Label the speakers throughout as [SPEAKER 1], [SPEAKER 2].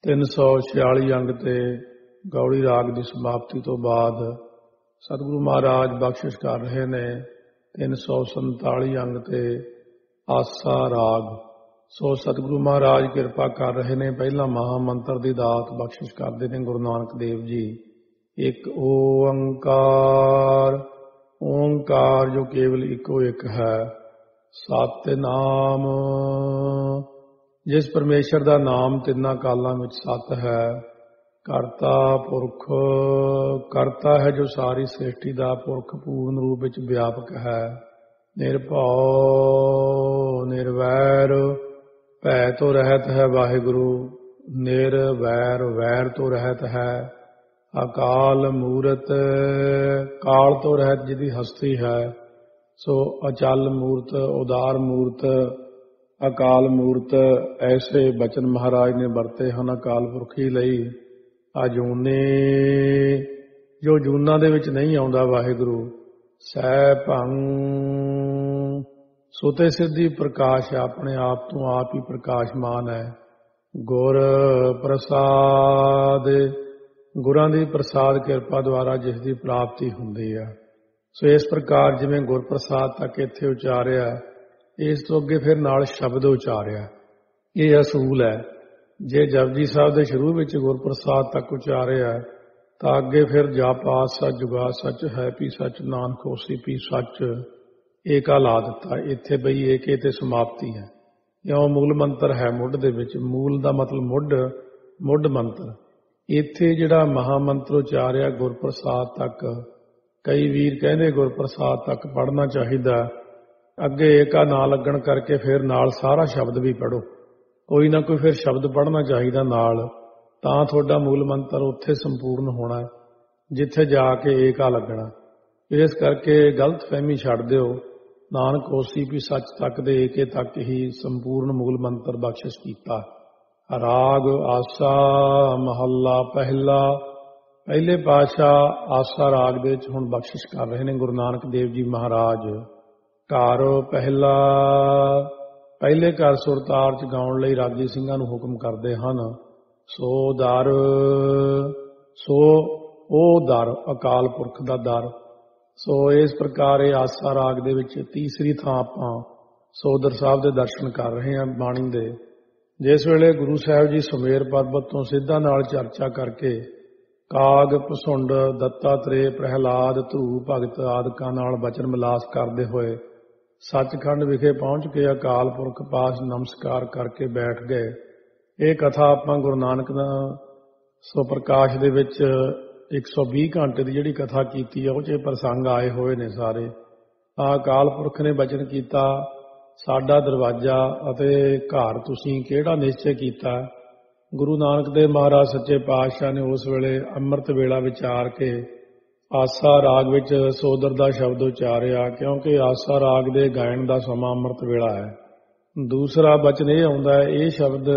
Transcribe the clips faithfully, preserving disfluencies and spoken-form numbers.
[SPEAKER 1] ਤਿੰਨ ਸੌ ਛਿਆਲੀ ਅੰਗ ਤੇ ਗੌੜੀ ਰਾਗ ਦੀ ਸਮਾਪਤੀ ਤੋਂ ਬਾਅਦ ਸਤਿਗੁਰੂ ਮਹਾਰਾਜ ਬਖਸ਼ਿਸ਼ ਕਰ ਰਹੇ ਨੇ ਤਿੰਨ ਸੌ ਸੰਤਾਲੀ ਅੰਗ ਤੇ ਆਸਾ ਰਾਗ। ਸੋ ਸਤਿਗੁਰੂ ਮਹਾਰਾਜ ਕਿਰਪਾ ਕਰ ਰਹੇ ਨੇ, ਪਹਿਲਾਂ ਮਹਾ ਮੰਤਰ ਦੀ ਦਾਤ ਬਖਸ਼ਿਸ਼ ਕਰਦੇ ਨੇ ਗੁਰੂ ਨਾਨਕ ਦੇਵ ਜੀ। ਇੱਕ ਓੰਕਾਰ, ਓੰਕਾਰ ਜੋ ਕੇਵਲ ਇੱਕੋ ਇੱਕ ਹੈ। ਸਤਿਨਾਮ, ਜਿਸ ਪਰਮੇਸ਼ਰ ਦਾ ਨਾਮ ਤਿੰਨਾਂ ਕਾਲਾਂ ਵਿੱਚ ਸਤ ਹੈ। ਕਰਤਾ ਪੁਰਖ, ਕਰਤਾ ਹੈ ਜੋ ਸਾਰੀ ਸ੍ਰਿਸ਼ਟੀ ਦਾ ਪੁਰਖ ਪੂਰਨ ਰੂਪ ਵਿੱਚ ਵਿਆਪਕ ਹੈ। ਨਿਰਭਉ ਨਿਰਵੈਰ, ਭੈ ਤੋਂ ਰਹਿਤ ਹੈ ਵਾਹਿਗੁਰੂ। ਨਿਰਵੈਰ, ਵੈਰ ਤੋਂ ਰਹਿਤ ਹੈ। ਅਕਾਲ ਮੂਰਤ, ਕਾਲ ਤੋਂ ਰਹਿਤ ਜਿਹਦੀ ਹਸਤੀ ਹੈ। ਸੋ ਅਚਲ ਮੂਰਤ, ਉਦਾਰ ਮੂਰਤ, ਅਕਾਲ ਮੂਰਤ, ਐਸੇ ਬਚਨ ਮਹਾਰਾਜ ਨੇ ਵਰਤੇ ਹਨ ਅਕਾਲ ਪੁਰਖੀ ਲਈ। ਅਜੂਨੇ, ਜੋ ਜੂਨਾਂ ਦੇ ਵਿੱਚ ਨਹੀਂ ਆਉਂਦਾ ਵਾਹਿਗੁਰੂ। ਸਹਿ ਭੰ, ਸੁਤੇ ਸਿੱਧੀ ਪ੍ਰਕਾਸ਼, ਆਪਣੇ ਆਪ ਤੋਂ ਆਪ ਹੀ ਪ੍ਰਕਾਸ਼ਮਾਨ ਹੈ। ਗੁਰ ਪ੍ਰਸਾਦ, ਗੁਰਾਂ ਦੀ ਪ੍ਰਸਾਦ ਕਿਰਪਾ ਦੁਆਰਾ ਜਿਸ ਦੀ ਪ੍ਰਾਪਤੀ ਹੁੰਦੀ ਹੈ। ਸੋ ਇਸ ਪ੍ਰਕਾਰ ਜਿਵੇਂ ਗੁਰ ਪ੍ਰਸਾਦ ਤੱਕ ਇੱਥੇ ਉਚਾਰਿਆ, ਇਸ ਤੋਂ ਅੱਗੇ ਫਿਰ ਨਾਲ ਸ਼ਬਦ ਉਚਾਰਿਆ। ਇਹ ਅਸੂਲ ਹੈ, ਜੇ ਜਪਜੀ ਸਾਹਿਬ ਦੇ ਸ਼ੁਰੂ ਵਿੱਚ ਗੁਰ ਪ੍ਰਸਾਦ ਤੱਕ ਉਚਾਰਿਆ ਤਾਂ ਅੱਗੇ ਫਿਰ ਜਾਪਾਤ ਸੱਚ, ਜੁਗਾ ਸੱਚ, ਹੈ ਵੀ ਸੱਚ, ਨਾਨਕ ਹੋਸੀ ਵੀ ਸੱਚ, ਏਕਾ ਲਾ ਦਿੱਤਾ। ਇੱਥੇ ਬਈ ਏਕੇ ਤੇ ਸਮਾਪਤੀ ਹੈ। ਇਉਂ ਮੂਲ ਮੰਤਰ ਹੈ ਮੁੱਢ ਦੇ ਵਿੱਚ। ਮੂਲ ਦਾ ਮਤਲਬ ਮੁੱਢ, ਮੁੱਢ ਮੰਤਰ। ਇੱਥੇ ਜਿਹੜਾ ਮਹਾ ਮੰਤਰ ਉਚਾਰਿਆ ਗੁਰ ਪ੍ਰਸਾਦ ਤੱਕ, ਕਈ ਵੀਰ ਕਹਿੰਦੇ ਗੁਰ ਪ੍ਰਸਾਦ ਤੱਕ ਪੜ੍ਹਨਾ ਚਾਹੀਦਾ, ਅੱਗੇ ਏਕਾ ਨਾ ਲੱਗਣ ਕਰਕੇ ਫਿਰ ਨਾਲ ਸਾਰਾ ਸ਼ਬਦ ਵੀ ਪੜ੍ਹੋ। ਕੋਈ ਨਾ ਕੋਈ ਫਿਰ ਸ਼ਬਦ ਪੜ੍ਹਨਾ ਚਾਹੀਦਾ ਨਾਲ, ਤਾਂ ਤੁਹਾਡਾ ਮੂਲ ਮੰਤਰ ਉੱਥੇ ਸੰਪੂਰਨ ਹੋਣਾ ਜਿੱਥੇ ਜਾ ਕੇ ਏਕਾ ਲੱਗਣਾ। ਇਸ ਕਰਕੇ ਗਲਤ ਫਹਿਮੀ ਛੱਡ ਦਿਓ। ਨਾਨਕ ਹੋਸੀ ਵੀ ਸੱਚ ਤੱਕ ਦੇ ਏਕੇ ਤੱਕ ਹੀ ਸੰਪੂਰਨ ਮੂਲ ਮੰਤਰ ਬਖਸ਼ਿਸ਼ ਕੀਤਾ। ਰਾਗ ਆਸਾ ਮਹੱਲਾ ਪਹਿਲਾ। ਪਹਿਲੇ ਪਾਤਸ਼ਾਹ ਆਸਾ ਰਾਗ ਦੇ ਵਿੱਚ ਹੁਣ ਬਖਸ਼ਿਸ਼ ਕਰ ਰਹੇ ਨੇ ਗੁਰੂ ਨਾਨਕ ਦੇਵ ਜੀ ਮਹਾਰਾਜ। ਘਰ ਪਹਿਲਾ, ਪਹਿਲੇ ਘਰ ਸੁਰਤਾਰ ਚ ਗਾਉਣ ਲਈ ਰਾਗੀ ਸਿੰਘਾਂ ਨੂੰ ਹੁਕਮ ਕਰਦੇ ਹਨ। ਸੋ ਦਰ, ਸੋ ਉਹ ਦਰ, ਅਕਾਲ ਪੁਰਖ ਦਾ ਦਰ। ਸੋ ਇਸ ਪ੍ਰਕਾਰ ਇਹ ਆਸਾ ਰਾਗ ਦੇ ਵਿੱਚ ਤੀਸਰੀ ਥਾਂ ਆਪਾਂ ਸੋਦਰ ਸਾਹਿਬ ਦੇ ਦਰਸ਼ਨ ਕਰ ਰਹੇ ਹਾਂ ਬਾਣੀ ਦੇ। ਜਿਸ ਵੇਲੇ ਗੁਰੂ ਸਾਹਿਬ ਜੀ ਸੁਮੇਰ ਪਰਬਤ ਤੋਂ ਸਿੱਧਾ ਨਾਲ ਚਰਚਾ ਕਰਕੇ ਕਾਗ, ਭਸੁੰਡ, ਦੱਤਾਤਰੇय, ਪ੍ਰਹਿਲਾਦ, ਧਰੂ ਭਗਤ ਆਦਿਕਾਂ ਨਾਲ ਬਚਨ ਮਿਲਾਸ ਕਰਦੇ ਹੋਏ ਸੱਚਖੰਡ ਵਿਖੇ ਪਹੁੰਚ ਕੇ ਅਕਾਲ ਪੁਰਖ ਪਾਸ ਨਮਸਕਾਰ ਕਰਕੇ ਬੈਠ ਗਏ। ਇਹ ਕਥਾ ਆਪਾਂ ਗੁਰੂ ਨਾਨਕ ਦਾ ਸੋ ਪ੍ਰਕਾਸ਼ ਦੇ ਵਿੱਚ ਇੱਕ ਸੌ ਵੀਹ ਘੰਟੇ ਦੀ ਜਿਹੜੀ ਕਥਾ ਕੀਤੀ ਹੈ ਉਹ 'ਚ ਪ੍ਰਸੰਗ ਆਏ ਹੋਏ ਨੇ ਸਾਰੇ। ਆ ਅਕਾਲ ਪੁਰਖ ਨੇ ਬਚਨ ਕੀਤਾ, ਸਾਡਾ ਦਰਵਾਜ਼ਾ ਅਤੇ ਘਰ ਤੁਸੀਂ ਕਿਹੜਾ ਨਿਸ਼ਚੈ ਕੀਤਾ। ਗੁਰੂ ਨਾਨਕ ਦੇਵ ਮਹਾਰਾਜ ਸੱਚੇ ਪਾਤਸ਼ਾਹ ਨੇ ਉਸ ਵੇਲੇ ਅੰਮ੍ਰਿਤ ਵੇਲਾ ਵਿਚਾਰ ਕੇ ਆਸਾ ਰਾਗ ਵਿੱਚ ਸੋਦਰ ਦਾ ਸ਼ਬਦ ਉਚਾਰਿਆ, ਕਿਉਂਕਿ ਆਸਾ ਰਾਗ ਦੇ ਗਾਇਨ ਦਾ ਸਮਾਂ ਅੰਮ੍ਰਿਤ ਵੇਲਾ ਹੈ। ਦੂਸਰਾ ਬਚਨ ਇਹ ਆਉਂਦਾ ਹੈ, ਇਹ ਸ਼ਬਦ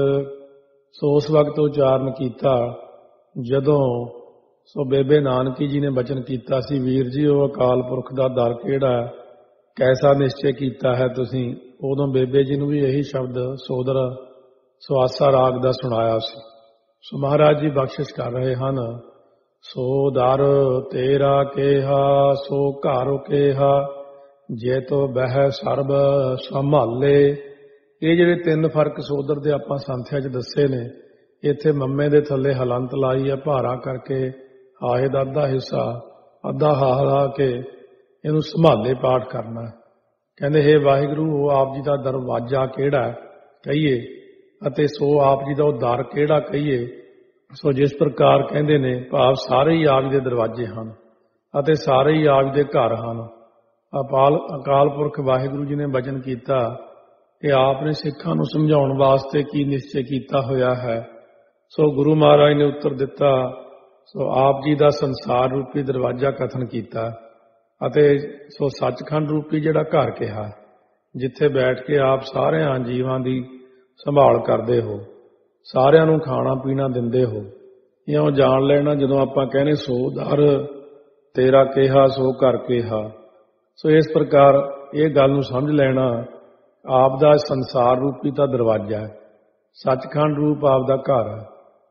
[SPEAKER 1] ਸੋ ਉਸ ਵਕਤ ਉਚਾਰਨ ਕੀਤਾ ਜਦੋਂ ਸੋ ਬੇਬੇ ਨਾਨਕੀ ਜੀ ਨੇ ਬਚਨ ਕੀਤਾ ਸੀ, ਵੀਰ ਜੀ ਉਹ ਅਕਾਲ ਪੁਰਖ ਦਾ ਦਰ ਕਿਹੜਾ, ਕੈਸਾ ਨਿਸ਼ਚੈ ਕੀਤਾ ਹੈ ਤੁਸੀਂ। ਉਦੋਂ ਬੇਬੇ ਜੀ ਨੂੰ ਵੀ ਇਹੀ ਸ਼ਬਦ ਸੋਦਰ ਸੋ ਆਸਾ ਰਾਗ ਦਾ ਸੁਣਾਇਆ ਸੀ। ਸੋ ਮਹਾਰਾਜ ਜੀ ਬਖਸ਼ਿਸ਼ ਕਰ ਰਹੇ ਹਨ। ਸੋ ਦਰ ਤੇਰਾ ਕੇਹਾ, ਸੋ ਘਰ ਕੇਹਾ, ਜੇ ਤੋ ਬਹਿ ਸਰਬ ਸੰਭਾਲੇ। ਇਹ ਜਿਹੜੇ ਤਿੰਨ ਫਰਕ ਸੋਦਰ ਦੇ ਆਪਾਂ ਸੰਥਿਆ 'ਚ ਦੱਸੇ ਨੇ, ਇੱਥੇ ਮੰਮੇ ਦੇ ਥੱਲੇ ਹਲੰਤ ਲਾਈ ਹੈ ਭਾਰਾ ਕਰਕੇ, ਹਾਹੇ ਦਾ ਅੱਧਾ ਹਿੱਸਾ ਅੱਧਾ ਹਾ ਲਾ ਕੇ ਇਹਨੂੰ ਸੰਭਾਲੇ ਪਾਠ ਕਰਨਾ। ਕਹਿੰਦੇ ਹੇ ਵਾਹਿਗੁਰੂ, ਉਹ ਆਪ ਜੀ ਦਾ ਦਰਵਾਜ਼ਾ ਕਿਹੜਾ ਕਹੀਏ ਅਤੇ ਸੋ ਆਪ ਜੀ ਦਾ ਉਹ ਦਰ ਕਿਹੜਾ ਕਹੀਏ। ਸੋ ਜਿਸ ਪ੍ਰਕਾਰ ਕਹਿੰਦੇ ਨੇ ਭਾਵ ਸਾਰੇ ਹੀ ਆਪ ਜੀ ਦੇ ਦਰਵਾਜ਼ੇ ਹਨ ਅਤੇ ਸਾਰੇ ਹੀ ਆਪ ਜੀ ਦੇ ਘਰ ਹਨ। ਅਪਾਲ ਅਕਾਲ ਪੁਰਖ ਵਾਹਿਗੁਰੂ ਜੀ ਨੇ ਬਚਨ ਕੀਤਾ ਕਿ ਆਪ ਨੇ ਸਿੱਖਾਂ ਨੂੰ ਸਮਝਾਉਣ ਵਾਸਤੇ ਕੀ ਨਿਸ਼ਚੈ ਕੀਤਾ ਹੋਇਆ ਹੈ। ਸੋ ਗੁਰੂ ਮਹਾਰਾਜ ਨੇ ਉੱਤਰ ਦਿੱਤਾ, ਸੋ ਆਪ ਜੀ ਦਾ ਸੰਸਾਰ ਰੂਪੀ ਦਰਵਾਜ਼ਾ ਕਥਨ ਕੀਤਾ ਅਤੇ ਸੋ ਸੱਚਖੰਡ ਰੂਪੀ ਜਿਹੜਾ ਘਰ ਕਿਹਾ, ਜਿੱਥੇ ਬੈਠ ਕੇ ਆਪ ਸਾਰਿਆਂ ਜੀਵਾਂ ਦੀ ਸੰਭਾਲ ਕਰਦੇ ਹੋ, ਸਾਰਿਆਂ ਨੂੰ ਖਾਣਾ ਪੀਣਾ ਦਿੰਦੇ ਹੋ। ਇਉਂ ਜਾਣ ਲੈਣਾ ਜਦੋਂ ਆਪਾਂ ਕਹਿੰਦੇ ਸੋ ਦਰ ਤੇਰਾ ਕਿਹਾ, ਸੋ ਘਰ ਕਿਹਾ। ਸੋ ਇਸ ਪ੍ਰਕਾਰ ਇਹ ਗੱਲ ਨੂੰ ਸਮਝ ਲੈਣਾ, ਆਪ ਦਾ ਸੰਸਾਰ ਰੂਪੀ ਤਾਂ ਦਰਵਾਜ਼ਾ ਹੈ, ਸੱਚਖੰਡ ਰੂਪ ਆਪ ਦਾ ਘਰ ਹੈ।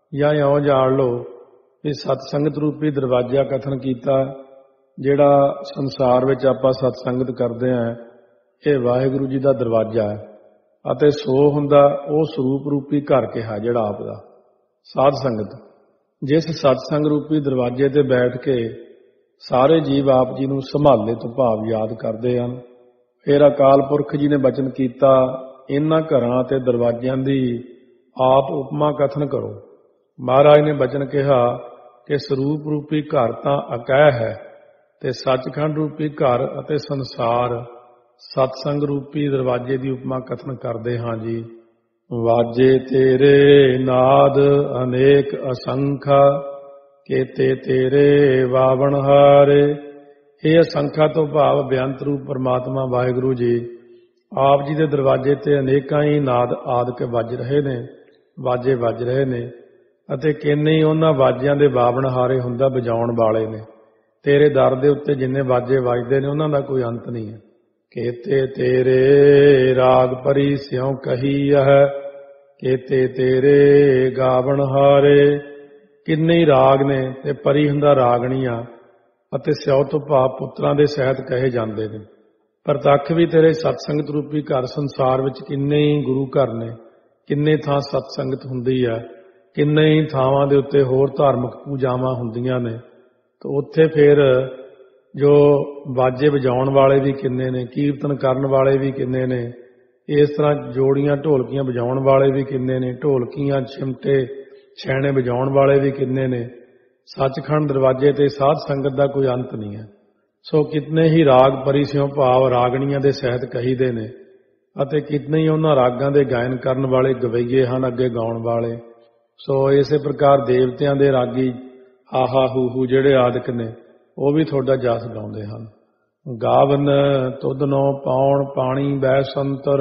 [SPEAKER 1] ਜਾਂ ਇਉਂ ਜਾਣ ਲਓ ਵੀ ਸਤਸੰਗਤ ਰੂਪੀ ਦਰਵਾਜ਼ਾ ਕਥਨ ਕੀਤਾ। ਜਿਹੜਾ ਸੰਸਾਰ ਵਿੱਚ ਆਪਾਂ ਸਤਸੰਗਤ ਕਰਦੇ ਹਾਂ ਇਹ ਵਾਹਿਗੁਰੂ ਜੀ ਦਾ ਦਰਵਾਜ਼ਾ ਹੈ, ਅਤੇ ਸੋ ਹੁੰਦਾ ਉਹ ਸਰੂਪ ਰੂਪੀ ਘਰ ਕਿਹਾ ਜਿਹੜਾ ਆਪ ਦਾ ਸਾਧ ਸੰਗਤ। ਜਿਸ ਸਤਸੰਗ ਰੂਪੀ ਦਰਵਾਜ਼ੇ ਤੇ ਬੈਠ ਕੇ ਸਾਰੇ ਜੀਵ ਆਪ ਜੀ ਨੂੰ ਸੰਭਾਲੇ ਤੋਂ ਭਾਵ ਯਾਦ ਕਰਦੇ ਹਨ। ਫਿਰ ਅਕਾਲ ਪੁਰਖ ਜੀ ਨੇ ਬਚਨ ਕੀਤਾ, ਇਹਨਾਂ ਘਰਾਂ ਤੇ ਦਰਵਾਜ਼ਿਆਂ ਦੀ ਆਪ ਉਪਮਾ ਕਥਨ ਕਰੋ। ਮਹਾਰਾਜ ਨੇ ਬਚਨ ਕਿਹਾ ਕਿ ਸਰੂਪ ਰੂਪੀ ਘਰ ਤਾਂ ਅਕਹਿ ਹੈ, ਤੇ ਸੱਚਖੰਡ ਰੂਪੀ ਘਰ ਅਤੇ ਸੰਸਾਰ ਸਤਸੰਗ ਰੂਪੀ ਦਰਵਾਜ਼ੇ ਦੀ ਉਪਮਾ ਕਥਨ ਕਰਦੇ ਹਾਂ ਜੀ। ਵਾਜੇ ਤੇਰੇ ਨਾਦ ਅਨੇਕ ਅਸੰਖਾ, ਕੇਤੇ ਤੇਰੇ ਵਾਵਣ ਹਾਰੇ। ਇਹ ਅਸੰਖਾ ਤੋਂ ਭਾਵ ਬੇਅੰਤ ਰੂਪ ਪਰਮਾਤਮਾ ਵਾਹਿਗੁਰੂ ਜੀ ਆਪ ਜੀ ਦੇ ਦਰਵਾਜ਼ੇ ਤੇ ਅਨੇਕਾਂ ਹੀ ਨਾਦ ਆਦਿਕ ਵੱਜ ਰਹੇ ਨੇ, ਵਾਜੇ ਵੱਜ ਰਹੇ ਨੇ, ਅਤੇ ਕਿੰਨੇ ਹੀ ਉਹਨਾਂ ਵਾਜਿਆਂ ਦੇ ਵਾਵਣ ਹਾਰੇ ਹੁੰਦਾ ਵਜਾਉਣ ਵਾਲੇ ਨੇ। ਤੇਰੇ ਦਰ ਦੇ ਉੱਤੇ ਜਿੰਨੇ ਵਾਜੇ ਵੱਜਦੇ ਨੇ ਉਹਨਾਂ ਦਾ ਕੋਈ ਅੰਤ ਨਹੀਂ ਹੈ। ਕੇਤੇ ਤੇਰੇ ਰਾਗ ਪਰੀ ਸਿਉ ਕਹੀ ਹੈ, ਕੇਤੇ ਤੇਰੇ ਗਾਵਣ ਹਾਰੇ। ਕਿੰਨੇ ਹੀ ਰਾਗ ਨੇ ਤੇ ਪਰੀ ਹੁੰਦਾ ਰਾਗਣੀਆਂ, ਅਤੇ ਸਿਉ ਤੋਂ ਭਾਵ ਪੁੱਤਰਾਂ ਦੇ ਸਹਿਤ ਕਹੇ ਜਾਂਦੇ ਨੇ। ਪ੍ਰਤੱਖ ਵੀ ਤੇਰੇ ਸਤਸੰਗਤ ਰੂਪੀ ਘਰ ਸੰਸਾਰ ਵਿੱਚ ਕਿੰਨੇ ਹੀ ਗੁਰੂ ਘਰ ਨੇ, ਕਿੰਨੇ ਥਾਂ ਸਤਸੰਗਤ ਹੁੰਦੀ ਹੈ, ਕਿੰਨੇ ਹੀ ਥਾਵਾਂ ਦੇ ਉੱਤੇ ਹੋਰ ਧਾਰਮਿਕ ਪੂਜਾਵਾਂ ਹੁੰਦੀਆਂ ਨੇ। ਤੇ ਉੱਥੇ ਫਿਰ ਜੋ ਬਾਜੇ ਵਜਾਉਣ ਵਾਲੇ ਵੀ ਕਿੰਨੇ ਨੇ, ਕੀਰਤਨ ਕਰਨ ਵਾਲੇ ਵੀ ਕਿੰਨੇ ਨੇ, ਇਸ ਤਰ੍ਹਾਂ ਜੋੜੀਆਂ ਢੋਲਕੀਆਂ ਵਜਾਉਣ ਵਾਲੇ ਵੀ ਕਿੰਨੇ ਨੇ, ਢੋਲਕੀਆਂ ਚਿਮਟੇ ਛੈਣੇ ਵਜਾਉਣ ਵਾਲੇ ਵੀ ਕਿੰਨੇ ਨੇ। ਸੱਚਖੰਡ ਦਰਵਾਜ਼ੇ ਤੇ ਸਾਧ ਸੰਗਤ ਦਾ ਕੋਈ ਅੰਤ ਨਹੀਂ ਹੈ। ਸੋ ਕਿਤਨੇ ਹੀ ਰਾਗ ਪਰੀ ਸਿਉ ਭਾਵ ਰਾਗਣੀਆਂ ਦੇ ਸਹਿਤ ਕਹੀਦੇ ਨੇ, ਅਤੇ ਕਿਤਨੇ ਹੀ ਉਹਨਾਂ ਰਾਗਾਂ ਦੇ ਗਾਇਨ ਕਰਨ ਵਾਲੇ ਗਵਈਏ ਹਨ, ਅੱਗੇ ਗਾਉਣ ਵਾਲੇ। ਸੋ ਇਸੇ ਪ੍ਰਕਾਰ ਦੇਵਤਿਆਂ ਦੇ ਰਾਗੀ ਆਹਾ ਹੂ ਹੂ ਜਿਹੜੇ ਆਦਿਕ ਨੇ ਉਹ ਵੀ ਤੁਹਾਡਾ ਜਸ ਗਾਉਂਦੇ ਹਨ। ਗਾਵਨ ਤੁਧਨੋ ਪਾਉਣ ਪਾਣੀ ਬੈ ਸੰਤਰ,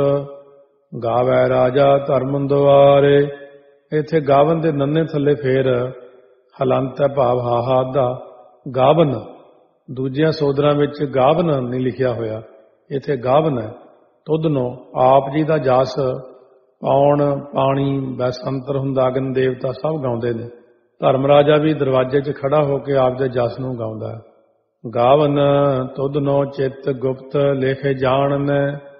[SPEAKER 1] ਗਾਵੈ ਰਾਜਾ ਧਰਮ ਦੁਆਰੇ। ਇੱਥੇ ਗਾਵਨ ਦੇ ਨੰਨੇ ਥੱਲੇ ਫੇਰ ਹਲੰਤ ਹੈ ਭਾਵ ਹਾਹਾ ਦਾ ਗਾਵਨ। ਦੂਜਿਆਂ ਸੋਦਰਾਂ ਵਿੱਚ ਗਾਵਨ ਨਹੀਂ ਲਿਖਿਆ ਹੋਇਆ, ਇੱਥੇ ਗਾਵਨ ਹੈ। ਤੁਧਨੋ ਆਪ ਜੀ ਦਾ ਜਸ ਪਾਉਣ ਪਾਣੀ ਬੈਸੰਤਰ ਹੁੰਦਾ, ਅਗਨ ਦੇਵਤਾ ਸਭ ਗਾਉਂਦੇ ਨੇ। ਧਰਮ ਰਾਜਾ ਵੀ ਦਰਵਾਜ਼ੇ 'ਚ ਖੜਾ ਹੋ ਕੇ ਆਪ ਦੇ ਜਸ ਨੂੰ ਗਾਉਂਦਾ ਹੈ। ਗਾਵਨ ਤੁਧਨੋ ਚਿੱਤ ਗੁਪਤ ਲਿਖ ਜਾਣਨ,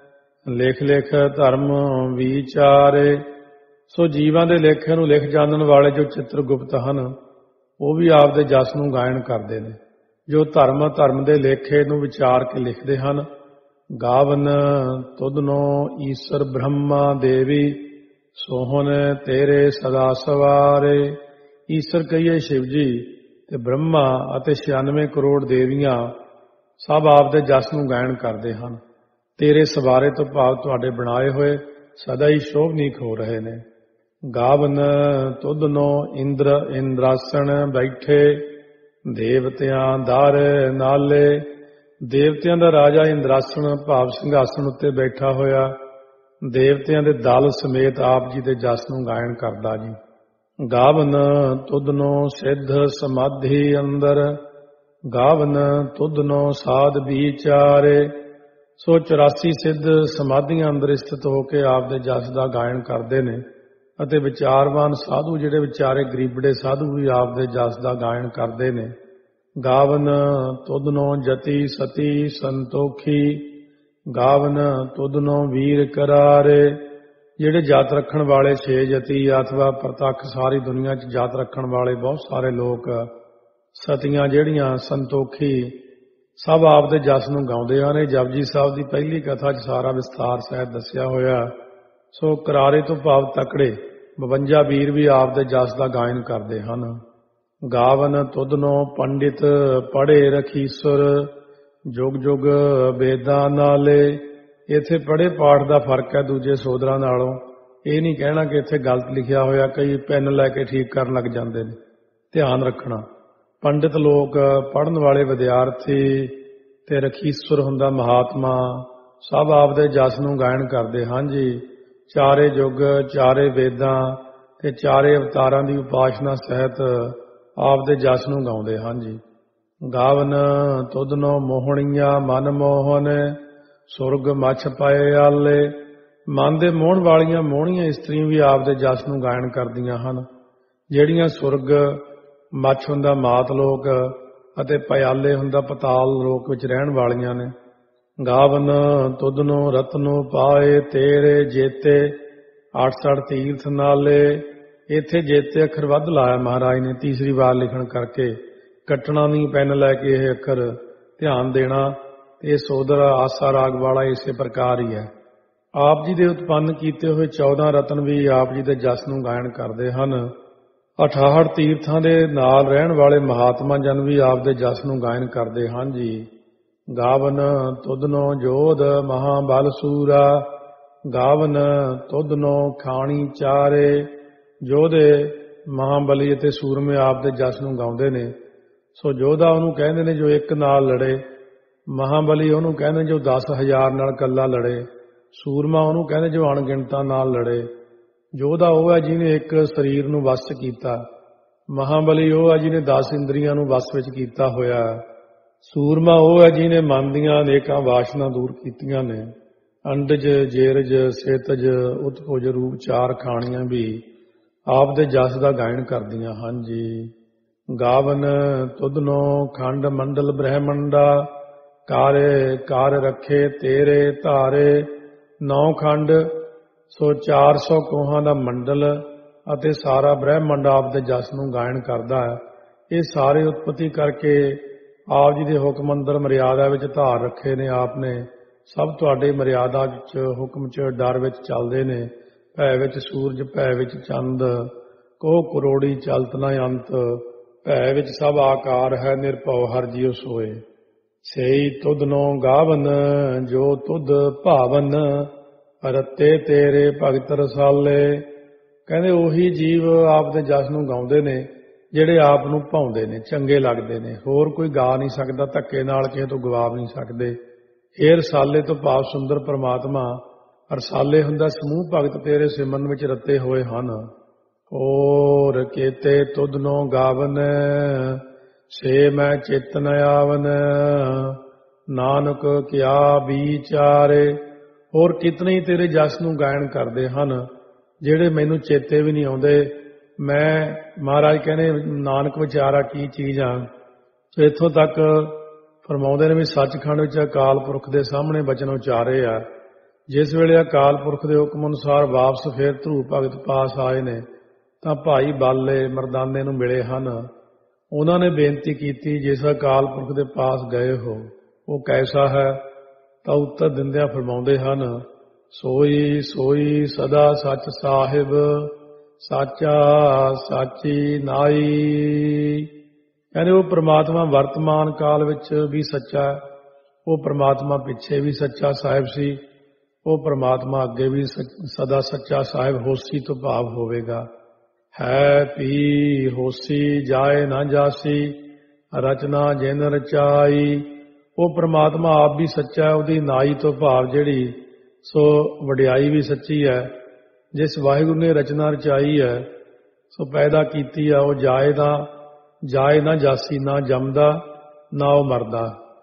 [SPEAKER 1] ਲਿਖ ਲਿਖ ਧਰਮ ਵਿਚਾਰੇ। ਸੋ ਜੀਵਾਂ ਦੇ ਲੇਖੇ ਨੂੰ ਲਿਖ ਜਾਣਨ ਵਾਲੇ ਜੋ ਚਿੱਤਰ ਗੁਪਤ ਹਨ ਉਹ ਵੀ ਆਪ ਦੇ ਜਸ ਨੂੰ ਗਾਇਨ ਕਰਦੇ ਨੇ, ਜੋ ਧਰਮ ਧਰਮ ਦੇ ਲੇਖੇ ਨੂੰ ਵਿਚਾਰ ਕੇ ਲਿਖਦੇ ਹਨ। ਗਾਵਨ ਤੁਧਨੋ ਈਸ਼ਰ ਬ੍ਰਹਮਾ ਦੇਵੀ, ਸੋਹਣ ਤੇਰੇ ਸਦਾ ਸਵਾਰੇ। ਈਸ਼ਰ ਕਹੀਏ ਸ਼ਿਵ ਜੀ, ਤੇ ਬ੍ਰਹਮਾ ਅਤੇ ਛਿਆਨਵੇਂ ਕਰੋੜ ਦੇਵੀਆਂ ਸਭ ਆਪ ਦੇ ਜਸ ਨੂੰ ਗਾਇਨ ਕਰਦੇ ਹਨ। ਤੇਰੇ ਸਵਾਰੇ ਤੋਂ ਭਾਵ ਤੁਹਾਡੇ ਬਣਾਏ ਹੋਏ ਸਦਾ ਹੀ ਸ਼ੋਭਨੀਕ ਹੋ ਰਹੇ ਨੇ। ਗਾਵਨ ਤੁਧਨੋ ਇੰਦਰ ਇੰਦਰਾਸਣ ਬੈਠੇ, ਦੇਵਤਿਆਂ ਦਰ ਨਾਲੇ। ਦੇਵਤਿਆਂ ਦਾ ਰਾਜਾ ਇੰਦਰਾਸਣ ਭਾਵ ਸਿੰਘਾਸਣ ਉੱਤੇ ਬੈਠਾ ਹੋਇਆ ਦੇਵਤਿਆਂ ਦੇ ਦਲ ਸਮੇਤ ਆਪ ਜੀ ਦੇ ਜਸ ਨੂੰ ਗਾਇਨ ਕਰਦਾ ਜੀ। ਗਾਵਨ ਤੁਧਨੋ ਸਿੱਧ ਸਮਾਧੀ ਅੰਦਰ, ਗਾਵਨ ਤੁਧਨੋ ਸਾਧ ਵਿਚਾਰੇ। ਸੋ ਚੁਰਾਸੀ ਸਿੱਧ ਸਮਾਧੀਆਂ ਅੰਦਰ ਸਥਿਤ ਹੋ ਕੇ ਆਪ ਦੇ ਜਸ ਦਾ ਗਾਇਨ ਕਰਦੇ ਨੇ, ਅਤੇ ਵਿਚਾਰਵਾਨ ਸਾਧੂ ਜਿਹੜੇ ਵਿਚਾਰੇ ਗਰੀਬੜੇ ਸਾਧੂ ਵੀ ਆਪ ਦੇ ਜਸ ਦਾ ਗਾਇਨ ਕਰਦੇ ਨੇ। ਗਾਵਨ ਤੁਧਨੋ ਜਤੀ ਸਤੀ ਸੰਤੋਖੀ, ਗਾਵਨ ਤੁਧਨੋ ਵੀਰ ਕਰਾਰੇ। ਜਿਹੜੇ ਜਾਤ ਰੱਖਣ ਵਾਲੇ ਛੇ ਜਤੀ ਅਥਵਾ ਪ੍ਰਤੱਖ ਸਾਰੀ ਦੁਨੀਆ 'ਚ ਜਾਤ ਰੱਖਣ ਵਾਲੇ ਬਹੁਤ ਸਾਰੇ ਲੋਕ, ਸਤੀਆਂ ਜਿਹੜੀਆਂ ਸੰਤੋਖੀ ਸਭ ਆਪ ਦੇ ਜਸ ਨੂੰ ਗਾਉਂਦੇ ਹਨ। ਇਹ ਜਪਜੀ ਸਾਹਿਬ ਦੀ ਪਹਿਲੀ ਕਥਾ 'ਚ ਸਾਰਾ ਵਿਸਥਾਰ ਸਹਿਤ ਦੱਸਿਆ ਹੋਇਆ। ਸੋ ਕਰਾਰੇ ਤੋਂ ਭਾਵ ਤਕੜੇ ਬਵੰਜਾ ਵੀਰ ਵੀ ਆਪ ਦੇ ਜਸ ਦਾ ਗਾਇਨ ਕਰਦੇ ਹਨ। ਗਾਵਨ ਤੁਧਨੋ ਪੰਡਿਤ ਪੜ੍ਹੇ ਰਖੀਸੁਰ, ਜੁਗ ਜੁਗ ਵੇਦਾਂ ਨਾਲੇ। ਇੱਥੇ ਪੜ੍ਹੇ ਪਾਠ ਦਾ ਫਰਕ ਹੈ ਦੂਜੇ ਸੋਦਰਾਂ ਨਾਲੋਂ। ਇਹ ਨਹੀਂ ਕਹਿਣਾ ਕਿ ਇੱਥੇ ਗਲਤ ਲਿਖਿਆ ਹੋਇਆ, ਕਈ ਪੈਨ ਲੈ ਕੇ ਠੀਕ ਕਰਨ ਲੱਗ ਜਾਂਦੇ ਨੇ। ਧਿਆਨ ਰੱਖਣਾ, ਪੰਡਿਤ ਲੋਕ ਪੜ੍ਹਨ ਵਾਲੇ ਵਿਦਿਆਰਥੀ ਤੇ ਰਖੀਸੁਰ ਹੁੰਦਾ ਮਹਾਤਮਾ ਸਭ ਆਪ ਦੇ ਜਸ ਨੂੰ ਗਾਇਨ ਕਰਦੇ ਹਨ ਜੀ। ਚਾਰੇ ਯੁੱਗ ਚਾਰੇ ਵੇਦਾਂ ਤੇ ਚਾਰੇ ਅਵਤਾਰਾਂ ਦੀ ਉਪਾਸਨਾ ਸਹਿਤ ਆਪ ਦੇ ਜਸ ਨੂੰ ਗਾਉਂਦੇ ਹਨ ਜੀ। ਗਾਵਨ ਤੁਧਨੋ ਮੋਹਣੀਆਂ ਮਨ ਮੋਹਨ, ਸੁਰਗ ਮੱਛ ਪਾਏ ਆਲੇ। ਮਨ ਦੇ ਮੋਹਣ ਵਾਲੀਆਂ ਮੋਹਣੀਆਂ ਇਸਤਰੀਆਂ ਵੀ ਆਪ ਦੇ ਜਸ ਨੂੰ ਗਾਇਨ ਕਰਦੀਆਂ ਹਨ। ਜਿਹੜੀਆਂ ਸੁਰਗ ਮੱਛ ਹੁੰਦਾ ਮਾਤ ਲੋਕ ਅਤੇ ਪਿਆਲੇ ਹੁੰਦਾ ਪਤਾਲ ਲੋਕ ਵਿੱਚ ਰਹਿਣ ਵਾਲੀਆਂ ਨੇ। ਗਾਵਨ ਤੁਧਨੋ ਰਤਨੋ ਪਾਏ ਤੇਰੇ ਜੇਤੇ ਅੱਠ ਸੱਠ ਤੀਰਥ ਨਾਲੇ। ਇੱਥੇ ਜੇਤੇ ਅੱਖਰ ਵੱਧ ਲਾਇਆ ਮਹਾਰਾਜ ਨੇ ਤੀਸਰੀ ਵਾਰ ਲਿਖਣ ਕਰਕੇ। ਕੱਟਣਾ ਨਹੀਂ, ਪੈਨ ਲੈ ਕੇ ਇਹ ਅੱਖਰ ਧਿਆਨ ਦੇਣਾ। ਇਹ ਸੋਦਰ ਆਸਾ ਰਾਗ ਵਾਲਾ ਇਸੇ ਪ੍ਰਕਾਰ ਹੀ ਹੈ। ਆਪ ਜੀ ਦੇ ਉਤਪੰਨ ਕੀਤੇ ਹੋਏ ਚੌਦਾਂ ਰਤਨ ਵੀ ਆਪ ਜੀ ਦੇ ਜਸ ਨੂੰ ਗਾਇਨ ਕਰਦੇ ਹਨ। ਅਠਾਹਠ ਤੀਰਥਾਂ ਦੇ ਨਾਲ ਰਹਿਣ ਵਾਲੇ ਮਹਾਤਮਾ ਜਨ ਵੀ ਆਪ ਦੇ ਜਸ ਨੂੰ ਗਾਇਨ ਕਰਦੇ ਹਨ ਜੀ। ਗਾਵਨ ਤੁਧਨੋ ਜੋਧ ਮਹਾਬਲ ਸੂਰਾ, ਗਾਵਨ ਤੁਧਨੋ ਖਾਣੀ ਚਾਰੇ। ਜੋਧੇ ਮਹਾਬਲੀ ਅਤੇ ਸੂਰਮੇ ਆਪ ਦੇ ਜਸ ਨੂੰ ਗਾਉਂਦੇ ਨੇ। ਸੋ ਜੋਧਾ ਉਹਨੂੰ ਕਹਿੰਦੇ ਨੇ ਜੋ ਇੱਕ ਨਾਲ ਲੜੇ, ਮਹਾਬਲੀ ਉਹਨੂੰ ਕਹਿੰਦੇ ਜੋ ਦਸ ਹਜ਼ਾਰ ਨਾਲ ਇਕੱਲਾ ਲੜੇ, ਸੂਰਮਾ ਉਹਨੂੰ ਕਹਿੰਦੇ ਜੋ ਅਣਗਿਣਤਾਂ ਨਾਲ ਲੜੇ। ਜੋਧਾ ਉਹ ਹੈ ਜਿਹਨੇ ਇੱਕ ਸਰੀਰ ਨੂੰ ਵਸ ਕੀਤਾ, ਮਹਾਬਲੀ ਉਹ ਹੈ ਜਿਹਨੇ ਦਸ ਇੰਦਰੀਆਂ ਨੂੰ ਵਸ ਵਿੱਚ ਕੀਤਾ ਹੋਇਆ। ਸੂਰਮਾ ਉਹ ਹੈ ਜਿਹਨੇ ਮਨ ਦੀਆਂ ਅਨੇਕਾਂ ਵਾਸ਼ਨਾ ਦੂਰ ਕੀਤੀਆਂ ਨੇ। ਅੰਡਜ ਜੇਰਜ ਸੇਤਜ ਉਤਪੁਜ ਰੂਪ ਚਾਰ ਖਾਣੀਆਂ ਵੀ ਆਪ ਦੇ ਜਸ ਦਾ ਗਾਇਨ ਕਰਦੀਆਂ ਹਨ ਜੀ। ਗਾਵਨ ਤੁਧਨੋ ਖੰਡ ਮੰਡਲ ਬ੍ਰਹਮੰਡਾ, ਕਾਰੇ ਕਾਰ ਰੱਖੇ ਤੇਰੇ ਧਾਰੇ। ਨੌ ਖੰਡ ਸੋ ਚਾਰ ਸੌ ਕੋਹਾਂ ਦਾ ਮੰਡਲ ਅਤੇ ਸਾਰਾ ਬ੍ਰਹਮੰਡ ਆਪ ਦੇ ਜਸ ਨੂੰ ਗਾਇਨ ਕਰਦਾ ਹੈ। ਇਹ ਸਾਰੇ ਉਤਪਤੀ ਕਰਕੇ ਆਪ ਜੀ ਦੇ ਹੁਕਮ ਅੰਦਰ ਮਰਿਆਦਾ ਵਿੱਚ ਧਾਰ ਰੱਖੇ ਨੇ ਆਪ ਨੇ। ਸਭ ਤੁਹਾਡੇ ਮਰਿਆਦਾ ਵਿੱਚ ਹੁਕਮ 'ਚ ਡਰ ਵਿੱਚ ਚੱਲਦੇ ਨੇ। ਭੈ ਵਿੱਚ ਸੂਰਜ ਭੈ ਵਿੱਚ ਚੰਦ, ਕੋਹ ਕਰੋੜੀ ਚਲਤ ਨਾ ਅੰਤ। ਭੈ ਵਿੱਚ ਸਭ ਆਕਾਰ ਹੈ, ਨਿਰਭਉ ਹਰਿ ਜਿਉ ਸੋਏ। ਸੇਈ ਤੁਧਨੋ ਗਾਵਨ ਜੋ ਤੁਧ ਭਾਵਨ, ਰਤੇ ਤੇਰੇ ਭਗਤ ਰਸਾਲੇ। ਕਹਿੰਦੇ ਉਹੀ ਜੀਵ ਆਪ ਦੇ ਜਸ ਨੂੰ ਗਾਉਂਦੇ ਨੇ ਜਿਹੜੇ ਆਪ ਨੂੰ ਭਾਉਂਦੇ ਨੇ, ਚੰਗੇ ਲੱਗਦੇ ਨੇ। ਹੋਰ ਕੋਈ ਗਾ ਨਹੀਂ ਸਕਦਾ, ਧੱਕੇ ਨਾਲ ਕਿਸੇ ਤੋਂ ਗਵਾ ਨਹੀਂ ਸਕਦੇ। ਇਹ ਰਸਾਲੇ ਤੋਂ ਭਾਵ ਸੁੰਦਰ ਪਰਮਾਤਮਾ। ਰਸਾਲੇ ਹੁੰਦਾ ਸਮੂਹ ਭਗਤ ਤੇਰੇ ਸਿਮਰਨ ਵਿੱਚ ਰਤੇ ਹੋਏ ਹਨ। ਹੋਰ ਕੇਤੇ ਤੁਧਨੋ ਗਾਵਨ, ਸੇ ਮੈਂ ਚੇਤਨ ਆਵਨ। ਨਾਨਕ ਕਿਆ ਵਿਚਾਰੇ। ਹੋਰ ਕਿਤਨੇ ਹੀ ਤੇਰੇ ਜਸ ਨੂੰ ਗਾਇਨ ਕਰਦੇ ਹਨ ਜਿਹੜੇ ਮੈਨੂੰ ਚੇਤੇ ਵੀ ਨਹੀਂ ਆਉਂਦੇ। ਮੈਂ ਮਹਾਰਾਜ ਕਹਿੰਦੇ ਨਾਨਕ ਵਿਚਾਰਾ ਕੀ ਚੀਜ਼ ਆ। ਸੋ ਇੱਥੋਂ ਤੱਕ ਫਰਮਾਉਂਦੇ ਨੇ ਵੀ ਸੱਚਖੰਡ ਵਿੱਚ ਅਕਾਲ ਪੁਰਖ ਦੇ ਸਾਹਮਣੇ ਬਚਨ ਉਚਾਰੇ ਆ। ਜਿਸ ਵੇਲੇ ਅਕਾਲ ਪੁਰਖ ਦੇ ਹੁਕਮ ਅਨੁਸਾਰ ਵਾਪਸ ਫੇਰ ਧਰੂ ਭਗਤ ਪਾਸ ਆਏ ਨੇ ਤਾਂ ਭਾਈ ਬਾਲੇ ਮਰਦਾਨੇ ਨੂੰ ਮਿਲੇ ਹਨ। ਉਹਨਾਂ ਨੇ ਬੇਨਤੀ ਕੀਤੀ ਜਿਸ ਅਕਾਲ ਪੁਰਖ ਦੇ ਪਾਸ ਗਏ ਹੋ ਉਹ ਕੈਸਾ ਹੈ, ਤਾਂ ਉੱਤਰ ਦਿੰਦਿਆਂ ਫਰਮਾਉਂਦੇ ਹਨ ਸੋਈ ਸੋਈ ਸਦਾ ਸੱਚ ਸਾਹਿਬ, ਸਾਚਾ ਸਾਚੀ ਨਾਈ। ਕਹਿੰਦੇ ਉਹ ਪ੍ਰਮਾਤਮਾ ਵਰਤਮਾਨ ਕਾਲ ਵਿੱਚ ਵੀ ਸੱਚਾ, ਉਹ ਪ੍ਰਮਾਤਮਾ ਪਿੱਛੇ ਵੀ ਸੱਚਾ ਸਾਹਿਬ ਸੀ, ਉਹ ਪ੍ਰਮਾਤਮਾ ਅੱਗੇ ਵੀ ਸਦਾ ਸੱਚਾ ਸਾਹਿਬ ਹੋਸੀ ਤੋਂ ਭਾਵ ਹੋਵੇਗਾ। ਹੈ ਪੀ ਹੋਸੀ ਜਾਏ ਨਾ ਜਾਸੀ, ਰਚਨਾ ਜਿਨ ਰਚਾਈ। ਉਹ ਪ੍ਰਮਾਤਮਾ ਆਪ ਵੀ ਸੱਚਾ, ਉਹਦੀ ਨਾਈ ਤੋਂ ਭਾਵ ਜਿਹੜੀ ਸੋ ਵਡਿਆਈ ਵੀ ਸੱਚੀ ਹੈ। ਜਿਸ ਵਾਹਿਗੁਰੂ ਨੇ ਰਚਨਾ ਰਚਾਈ ਹੈ ਸੋ ਪੈਦਾ ਕੀਤੀ ਆ, ਉਹ ਜਾਏ ਨਾ ਜਾਏ ਨਾ ਜਾਸੀ, ਨਾ ਜੰਮਦਾ ਨਾ ਉਹ ਮਰਦਾ।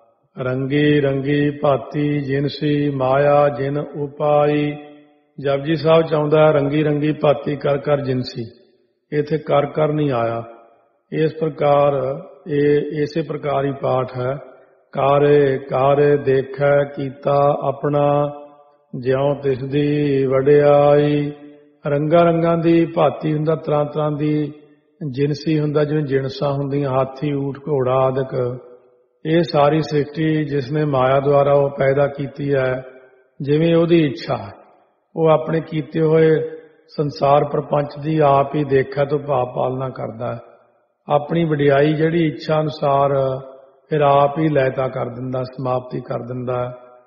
[SPEAKER 1] ਰੰਗੀ ਰੰਗੀ ਭਾਤੀ ਜਿਨਸੀ, ਮਾਇਆ ਜਿਨ ਉਪਾਈ। ਜਪਜੀ ਸਾਹਿਬ ਚਾਹੁੰਦਾ ਰੰਗੀ ਰੰਗੀ ਭਾਤੀ ਕਰ ਕਰ ਜਿਨਸੀ, ਇੱਥੇ ਕਰ ਕਰ ਨਹੀਂ ਆਇਆ। ਇਸ ਪ੍ਰਕਾਰ ਇਹ ਇਸੇ ਪ੍ਰਕਾਰ ਹੀ ਪਾਠ ਹੈ। ਕਾਰੇ ਕਾਰੇ ਦੇਖੈ ਕੀਤਾ ਆਪਣਾ, ਜਿਉਂ ਤਿਸ ਦੀ ਵਡਿਆਈ। ਰੰਗਾਂ ਰੰਗਾਂ ਦੀ ਭਾਤੀ ਹੁੰਦਾ, ਤਰ੍ਹਾਂ ਤਰ੍ਹਾਂ ਦੀ ਜਿਨਸੀ ਹੁੰਦਾ, ਜਿਵੇਂ ਜਿਣਸਾਂ ਹੁੰਦੀਆਂ ਹਾਥੀ ਊਠ ਘੋੜਾ ਆਦਿਕ। ਇਹ ਸਾਰੀ ਸ੍ਰਿਸ਼ਟੀ ਜਿਸ ਨੇ ਮਾਇਆ ਦੁਆਰਾ ਉਹ ਪੈਦਾ ਕੀਤੀ ਹੈ, ਜਿਵੇਂ ਉਹਦੀ ਇੱਛਾ ਉਹ ਆਪਣੇ ਕੀਤੇ ਹੋਏ ਸੰਸਾਰ ਪ੍ਰਪੰਚ ਦੀ ਆਪ ਹੀ ਦੇਖਿਆ ਤੋਂ ਭਾਵ ਪਾਲਣਾ ਕਰਦਾ ਹੈ। ਆਪਣੀ ਵਡਿਆਈ ਜਿਹੜੀ ਇੱਛਾ ਅਨੁਸਾਰ ਫਿਰ ਆਪ ਹੀ ਲੈਤਾ ਕਰ ਦਿੰਦਾ, ਸਮਾਪਤੀ ਕਰ ਦਿੰਦਾ।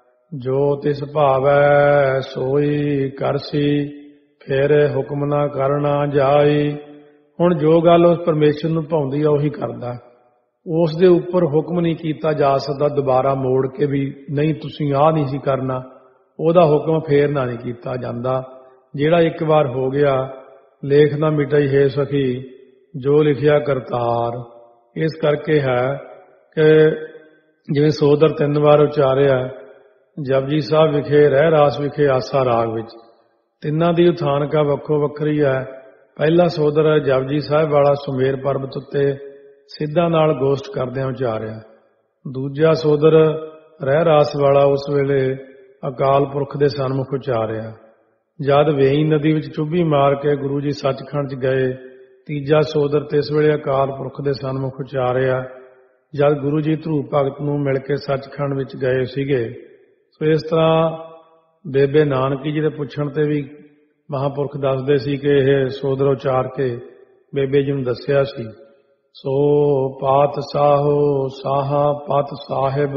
[SPEAKER 1] ਜੋ ਤਿਸ ਭਾਵੈ ਸੋਈ ਕਰਸੀ, ਫਿਰ ਹੁਕਮ ਨਾ ਕਰਨਾ ਜਾਈ। ਹੁਣ ਜੋ ਗੱਲ ਉਸ ਪਰਮੇਸ਼ਰ ਨੂੰ ਭਾਉਂਦੀ ਆ ਉਹੀ ਕਰਦਾ, ਉਸ ਦੇ ਉੱਪਰ ਹੁਕਮ ਨਹੀਂ ਕੀਤਾ ਜਾ ਸਕਦਾ ਦੁਬਾਰਾ ਮੋੜ ਕੇ ਵੀ ਨਹੀਂ ਤੁਸੀਂ ਆਹ ਨਹੀਂ ਸੀ ਕਰਨਾ। ਉਹਦਾ ਹੁਕਮ ਫੇਰ ਨਾ ਨਹੀਂ ਕੀਤਾ ਜਾਂਦਾ। ਜਿਹੜਾ ਇੱਕ ਵਾਰ ਹੋ ਗਿਆ ਲੇਖ ਨਾ ਮਿਟਾਈ ਹੈ ਸਖੀ, ਜੋ ਲਿਖਿਆ ਕਰਤਾਰ। ਇਸ ਕਰਕੇ ਹੈ ਕਿ ਜਿਵੇਂ ਸੋਦਰ ਤਿੰਨ ਵਾਰ ਉਚਾਰਿਆ ਜਪਜੀ ਸਾਹਿਬ ਵਿਖੇ, ਰਹਿ ਰਾਸ ਵਿਖੇ, ਆਸਾ ਰਾਗ ਵਿੱਚ। ਤਿੰਨਾਂ ਦੀ ਉਥਾਨਕਾ ਵੱਖੋ ਵੱਖਰੀ ਹੈ। ਪਹਿਲਾ ਸੋਦਰ ਜਪਜੀ ਸਾਹਿਬ ਵਾਲਾ ਸੁਮੇਰ ਪਰਬਤ ਉੱਤੇ ਸਿੱਧਾ ਨਾਲ ਗੋਸ਼ਟ ਕਰਦਿਆਂ ਉਚਾਰਿਆ। ਦੂਜਾ ਸੋਦਰ ਰਹਿ ਰਾਸ ਵਾਲਾ ਉਸ ਵੇਲੇ ਅਕਾਲ ਪੁਰਖ ਦੇ ਸਨਮੁਖ ਉਚਾਰਿਆ। ਜਦ ਵੇਈ ਨਦੀ ਵਿੱਚ ਚੁੱਭੀ ਮਾਰ ਕੇ ਗੁਰੂ ਜੀ ਸੱਚਖੰਡ 'ਚ ਗਏ, ਤੀਜਾ ਸੋਦਰ ਤੇ ਇਸ ਵੇਲੇ ਅਕਾਲ ਪੁਰਖ ਦੇ ਸਨਮੁਖ ਉਚਾਰਿਆ। ਜਦ ਗੁਰੂ ਜੀ ਧਰੂਪ ਭਗਤ ਨੂੰ ਮਿਲ ਕੇ ਸੱਚਖੰਡ ਵਿੱਚ ਗਏ ਸੀਗੇ। ਸੋ ਇਸ ਤਰ੍ਹਾਂ ਬੇਬੇ ਨਾਨਕੀ ਜੀ ਦੇ ਪੁੱਛਣ ਤੇ ਵੀ ਮਹਾਂਪੁਰਖ ਦੱਸਦੇ ਸੀ ਕਿ ਇਹ ਸੋਦਰ ਉਚਾਰ ਕੇ ਬੇਬੇ ਜੀ ਨੂੰ ਦੱਸਿਆ ਸੀ। ਸੋ ਪਾਤ ਸਾਹੋ ਸਾਹਾ ਪਤ ਸਾਹਿਬ,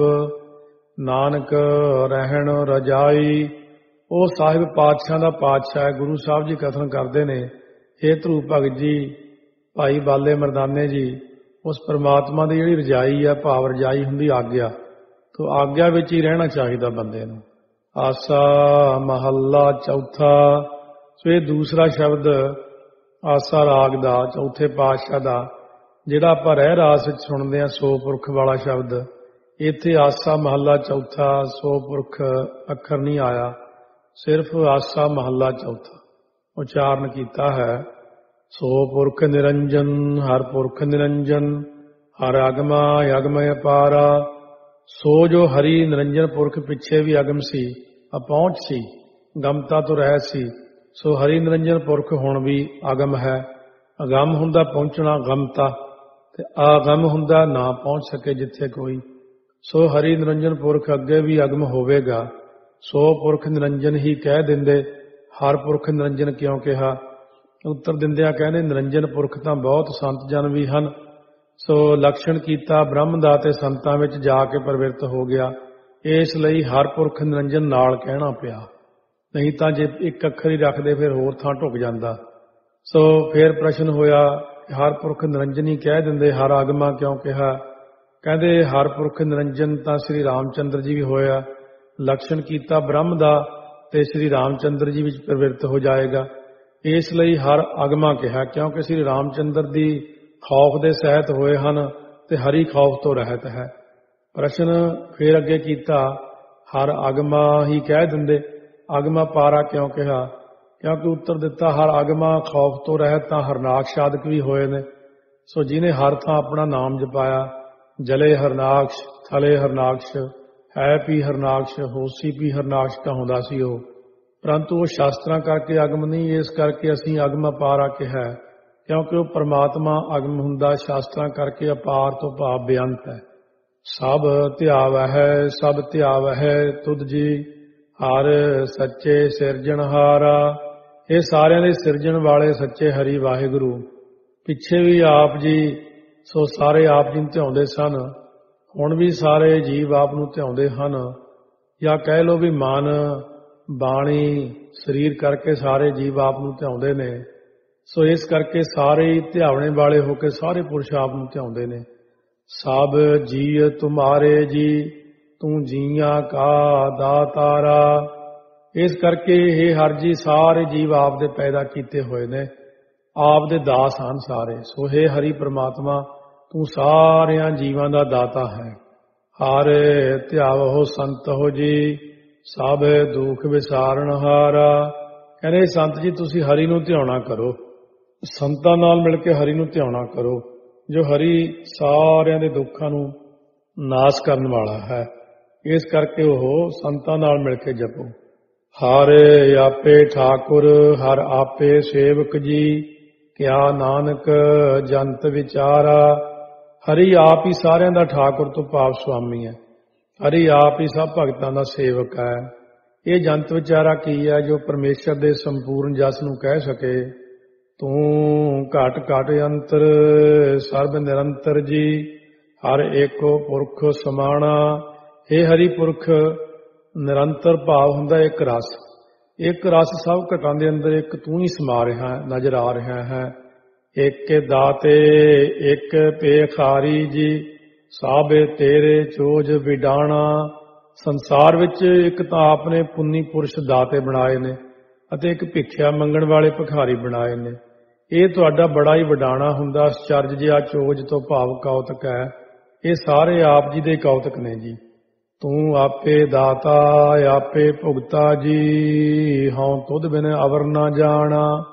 [SPEAKER 1] ਨਾਨਕ ਰਹਿਣ ਰਜਾਈ। ਉਹ ਸਾਹਿਬ ਪਾਤਸ਼ਾਹ ਦਾ ਪਾਤਸ਼ਾਹ ਹੈ। ਗੁਰੂ ਸਾਹਿਬ ਜੀ ਕਥਨ ਕਰਦੇ ਨੇ, ਇਹ ਧਰੂਪ ਭਗਤ ਜੀ, ਭਾਈ ਬਾਲੇ ਮਰਦਾਨੇ ਜੀ, ਉਸ ਪਰਮਾਤਮਾ ਦੀ ਜਿਹੜੀ ਰਜਾਈ ਹੈ, ਭਾਵ ਰਜਾਈ ਹੁੰਦੀ ਆਗਿਆ, ਤੋ ਆਗਿਆ ਵਿੱਚ ਹੀ ਰਹਿਣਾ ਚਾਹੀਦਾ ਬੰਦੇ ਨੂੰ। ਆਸਾ ਮਹੱਲਾ ਚੌਥਾ। ਸੋ ਇਹ ਦੂਸਰਾ ਸ਼ਬਦ ਆਸਾ ਰਾਗ ਦਾ ਚੌਥੇ ਪਾਤਸ਼ਾਹ ਦਾ ਜਿਹੜਾ ਆਪਾਂ ਰਹਿ ਰਾਸ ਵਿੱਚ ਸੁਣਦੇ ਹਾਂ, ਸੋ ਪੁਰਖ ਵਾਲਾ ਸ਼ਬਦ, ਇੱਥੇ ਆਸਾ ਮਹੱਲਾ ਚੌਥਾ ਸੋ ਪੁਰਖ ਅੱਖਰ ਨਹੀਂ ਆਇਆ, ਸਿਰਫ ਆਸਾ ਮਹੱਲਾ ਚੌਥਾ ਉਚਾਰਨ ਕੀਤਾ ਹੈ। ਸੋ ਪੁਰਖ ਨਿਰੰਜਨ, ਹਰ ਪੁਰਖ ਨਿਰੰਜਨ, ਹਰ ਅਗਮਾ ਅਗਮ ਅਪਾਰਾ। ਸੋ ਜੋ ਹਰੀ ਨਿਰੰਜਨ ਪੁਰਖ ਪਿੱਛੇ ਵੀ ਅਗਮ ਸੀ, ਅਪਹੁੰਚ ਸੀ, ਗਮਤਾ ਤੋਂ ਰਹਿਤ ਸੀ, ਸੋ ਹਰੀ ਨਿਰੰਜਨ ਪੁਰਖ ਹੁਣ ਵੀ ਅਗਮ ਹੈ। ਅਗਮ ਹੁੰਦਾ ਪਹੁੰਚਣਾ, ਗਮਤਾ, ਤੇ ਆਗਮ ਹੁੰਦਾ ਨਾ ਪਹੁੰਚ ਸਕੇ ਜਿੱਥੇ ਕੋਈ। ਸੋ ਹਰੀ ਨਿਰੰਜਨ ਪੁਰਖ ਅੱਗੇ ਵੀ ਅਗਮ ਹੋਵੇਗਾ। ਸੋ ਪੁਰਖ ਨਿਰੰਜਨ ਹੀ ਕਹਿ ਦਿੰਦੇ, ਹਰ ਪੁਰਖ ਨਿਰੰਜਨ ਕਿਉਂ ਕਿਹਾ? ਉੱਤਰ ਦਿੰਦਿਆਂ ਕਹਿੰਦੇ ਨਿਰੰਜਨ ਪੁਰਖ ਤਾਂ ਬਹੁਤ ਸੰਤ ਜਨ ਵੀ ਹਨ। ਸੋ ਲਕਸ਼ਣ ਕੀਤਾ ਬ੍ਰਹਮ ਦਾ ਤੇ ਸੰਤਾਂ ਵਿੱਚ ਜਾ ਕੇ ਪ੍ਰਵਿਰਤ ਹੋ ਗਿਆ, ਇਸ ਲਈ ਹਰ ਪੁਰਖ ਨਿਰੰਜਨ ਨਾਲ ਕਹਿਣਾ ਪਿਆ। ਨਹੀਂ ਤਾਂ ਜੇ ਇੱਕ ਅੱਖਰ ਹੀ ਰੱਖਦੇ ਫਿਰ ਹੋਰ ਥਾਂ ਢੁੱਕ ਜਾਂਦਾ। ਸੋ ਫਿਰ ਪ੍ਰਸ਼ਨ ਹੋਇਆ, ਹਰ ਪੁਰਖ ਨਿਰੰਜਨ ਹੀ ਕਹਿ ਦਿੰਦੇ, ਹਰ ਆਗਮਾ ਕਿਉਂ ਕਿਹਾ? ਕਹਿੰਦੇ ਹਰ ਪੁਰਖ ਨਿਰੰਜਨ ਤਾਂ ਸ੍ਰੀ ਰਾਮਚੰਦਰ ਜੀ ਵੀ ਹੋਇਆ, ਲਕਸ਼ਣ ਕੀਤਾ ਬ੍ਰਹਮ ਦਾ ਤੇ ਸ੍ਰੀ ਰਾਮਚੰਦਰ ਜੀ ਵਿੱਚ ਪ੍ਰਵਿਰਤ ਹੋ ਜਾਏਗਾ, ਇਸ ਲਈ ਹਰ ਆਗਮਾ ਕਿਹਾ, ਕਿਉਂਕਿ ਸ੍ਰੀ ਰਾਮਚੰਦਰ ਦੀ ਖੌਫ ਦੇ ਸਹਿਤ ਹੋਏ ਹਨ ਤੇ ਹਰੀ ਖੌਫ ਤੋਂ ਰਹਿਤ ਹੈ। ਪ੍ਰਸ਼ਨ ਫਿਰ ਅੱਗੇ ਕੀਤਾ, ਹਰ ਆਗਮਾ ਹੀ ਕਹਿ ਦਿੰਦੇ, ਆਗਮਾ ਪਾਰਾ ਕਿਉਂ ਕਿਹਾ? ਕਿਉਂਕਿ ਉੱਤਰ ਦਿੱਤਾ ਹਰ ਆਗਮਾ ਖੌਫ ਤੋਂ ਰਹਿਤ ਤਾਂ ਹਰਨਾਕਸ਼ ਆਦਿਕ ਵੀ ਹੋਏ ਨੇ। ਸੋ ਜਿਹਨੇ ਹਰ ਥਾਂ ਆਪਣਾ ਨਾਮ ਜਪਾਇਆ, ਜਲੇ ਹਰਨਾਕਸ਼, ਥਲੇ ਹਰਨਾਕਸ਼, ਹੈ ਵੀ ਹਰਨਾਕਸ਼, ਹੋਸੀ ਵੀ ਹਰਨਾਕਸ਼ ਕਹਾਉਂਦਾ ਸੀ ਉਹ, ਪਰੰਤੂ ਉਹ ਸ਼ਾਸਤਰਾਂ ਕਰਕੇ ਅਗਮ ਨਹੀਂ, ਇਸ ਕਰਕੇ ਅਸੀਂ ਅਗਮ ਅਪਾਰਾ ਕਿਹਾ, ਕਿਉਂਕਿ ਉਹ ਪਰਮਾਤਮਾ ਅਗਮ ਹੁੰਦਾ, ਸ਼ਾਸਤਰਾਂ ਕਰਕੇ ਅਪਾਰ ਤੋਂ ਭਾਵ ਬੇਅੰਤ ਹੈ। ਸਭ ਧਿਆਵ ਹੈ, ਸਭ ਧਿਆਵ ਹੈ ਤੁਧ ਜੀ, ਹਰ ਸੱਚੇ ਸਿਰਜਣਹਾਰਾ। ਇਹ ਸਾਰਿਆਂ ਦੇ ਸਿਰਜਣ ਵਾਲੇ ਸੱਚੇ ਹਰੀ ਵਾਹਿਗੁਰੂ। ਪਿੱਛੇ ਵੀ ਆਪ ਜੀ, ਸੋ ਸਾਰੇ ਆਪ ਜੀ ਨੂੰ ਧਿਆਉਂਦੇ ਸਨ, ਹੁਣ ਵੀ ਸਾਰੇ ਜੀਵ ਆਪ ਨੂੰ ਧਿਆਉਂਦੇ ਹਨ, ਜਾਂ ਕਹਿ ਲਓ ਵੀ ਮਨ, ਬਾਣੀ, ਸਰੀਰ ਕਰਕੇ ਸਾਰੇ ਜੀਵ ਆਪ ਨੂੰ ਧਿਆਉਂਦੇ ਨੇ। ਸੋ ਇਸ ਕਰਕੇ ਸਾਰੇ ਧਿਆਵਣੇ ਵਾਲੇ ਹੋ ਕੇ ਸਾਰੇ ਪੁਰਸ਼ ਆਪ ਨੂੰ ਧਿਆਉਂਦੇ ਨੇ। ਸਭ ਜੀ ਤੁਮਾਰੇ ਜੀ, ਤੂੰ ਜੀਆਂ ਕਾ ਦਾਤਾਰਾ। ਇਸ ਕਰਕੇ ਇਹ ਹਰ ਜੀ ਸਾਰੇ ਜੀਵ ਆਪ ਦੇ ਪੈਦਾ ਕੀਤੇ ਹੋਏ ਨੇ, ਆਪ ਦੇ ਦਾਸ ਹਨ ਸਾਰੇ। ਸੋ ਇਹ ਹਰੀ ਪ੍ਰਮਾਤਮਾ, ਤੂੰ ਸਾਰਿਆਂ ਜੀਵਾਂ ਦਾ ਦਾਤਾ ਹੈ। ਹਰ ਧਿਆਵੋ ਸੰਤ ਹੋ ਜੀ, ਸਭ ਦੁੱਖ ਵਿਸਾਰਨ ਹਾਰਾ। ਕਹਿੰਦੇ ਸੰਤ ਜੀ ਤੁਸੀਂ ਹਰੀ ਨੂੰ ਧਿਆਉਣਾ ਕਰੋ, ਸੰਤਾਂ ਨਾਲ ਮਿਲ ਕੇ ਹਰੀ ਨੂੰ ਧਿਆਉਣਾ ਕਰੋ, ਜੋ ਹਰੀ ਸਾਰਿਆਂ ਦੇ ਦੁੱਖਾਂ ਨੂੰ ਨਾਸ਼ ਕਰਨ ਵਾਲਾ ਹੈ। ਇਸ ਕਰਕੇ ਉਹ ਸੰਤਾਂ ਨਾਲ ਮਿਲ ਕੇ ਜਪੋ। ਹਰ ਆਪੇ ਠਾਕੁਰ, ਹਰ ਆਪੇ ਸੇਵਕ ਜੀ, ਕਿਆ ਨਾਨਕ ਜੰਤ ਵਿਚਾਰਾ। ਹਰੀ ਆਪ ਹੀ ਸਾਰਿਆਂ ਦਾ ਠਾਕੁਰ ਤੋਂ ਭਾਵ ਸੁਆਮੀ ਹੈ, ਹਰੀ ਆਪ ਹੀ ਸਭ ਭਗਤਾਂ ਦਾ ਸੇਵਕ ਹੈ। ਇਹ ਜੰਤ ਵਿਚਾਰਾ ਕੀ ਹੈ? ਜੋ ਪਰਮੇਸ਼ਰ ਦੇ ਸੰਪੂਰਨ ਜਸ ਨੂੰ ਕਹਿ ਸਕੇ। ਤੂੰ ਘਟ ਘਟ ਅੰਤਰ, ਸਰਬ ਨਿਰੰਤਰ ਜੀ, ਹਰ ਏਕੋ ਪੁਰਖ ਸਮਾਣਾ। ਇਹ ਹਰੀ ਪੁਰਖ ਨਿਰੰਤਰ ਭਾਵ ਹੁੰਦਾ ਇੱਕ ਰਸ, ਇੱਕ ਰਸ ਸਭ ਘਟਾਂ ਦੇ ਅੰਦਰ ਇੱਕ ਤੂੰ ਹੀ ਸਮਾ ਰਿਹਾ ਨਜ਼ਰ ਆ ਰਿਹਾ ਹੈ। ਇੱਕ ਦਾਤੇ ਇੱਕ ਭੇਖਾਰੀ ਜੀ, ਸਾਬੇ ਤੇਰੇ ਚੋਜ ਵਿਡਾਣਾ। ਸੰਸਾਰ ਵਿੱਚ ਇੱਕ ਤਾਂ ਆਪਨੇ ਪੁੰਨੀ ਪੁਰਸ਼ ਦਾਤੇ ਬਣਾਏ ਨੇ ਅਤੇ ਇੱਕ ਭਿੱਖਿਆ ਮੰਗਣ ਵਾਲੇ ਭਿਖਾਰੀ ਬਣਾਏ ਨੇ। ਇਹ ਤੁਹਾਡਾ ਬੜਾ ਹੀ ਵਡਾਣਾ ਹੁੰਦਾ। ਅਚਰਜ ਜਿਹਾ ਚੋਜ ਤੋਂ ਭਾਵ ਕੌਤਕ ਹੈ। ਇਹ ਸਾਰੇ ਆਪ ਜੀ ਦੇ ਕੌਤਕ ਨੇ ਜੀ। ਤੂੰ ਆਪੇ ਦਾਤਾ ਆਪੇ ਭੁਗਤਾ ਜੀ, ਹਉ ਤੁਧ ਬਿਨ ਅਵਰ ਨਾ ਜਾਣਾ।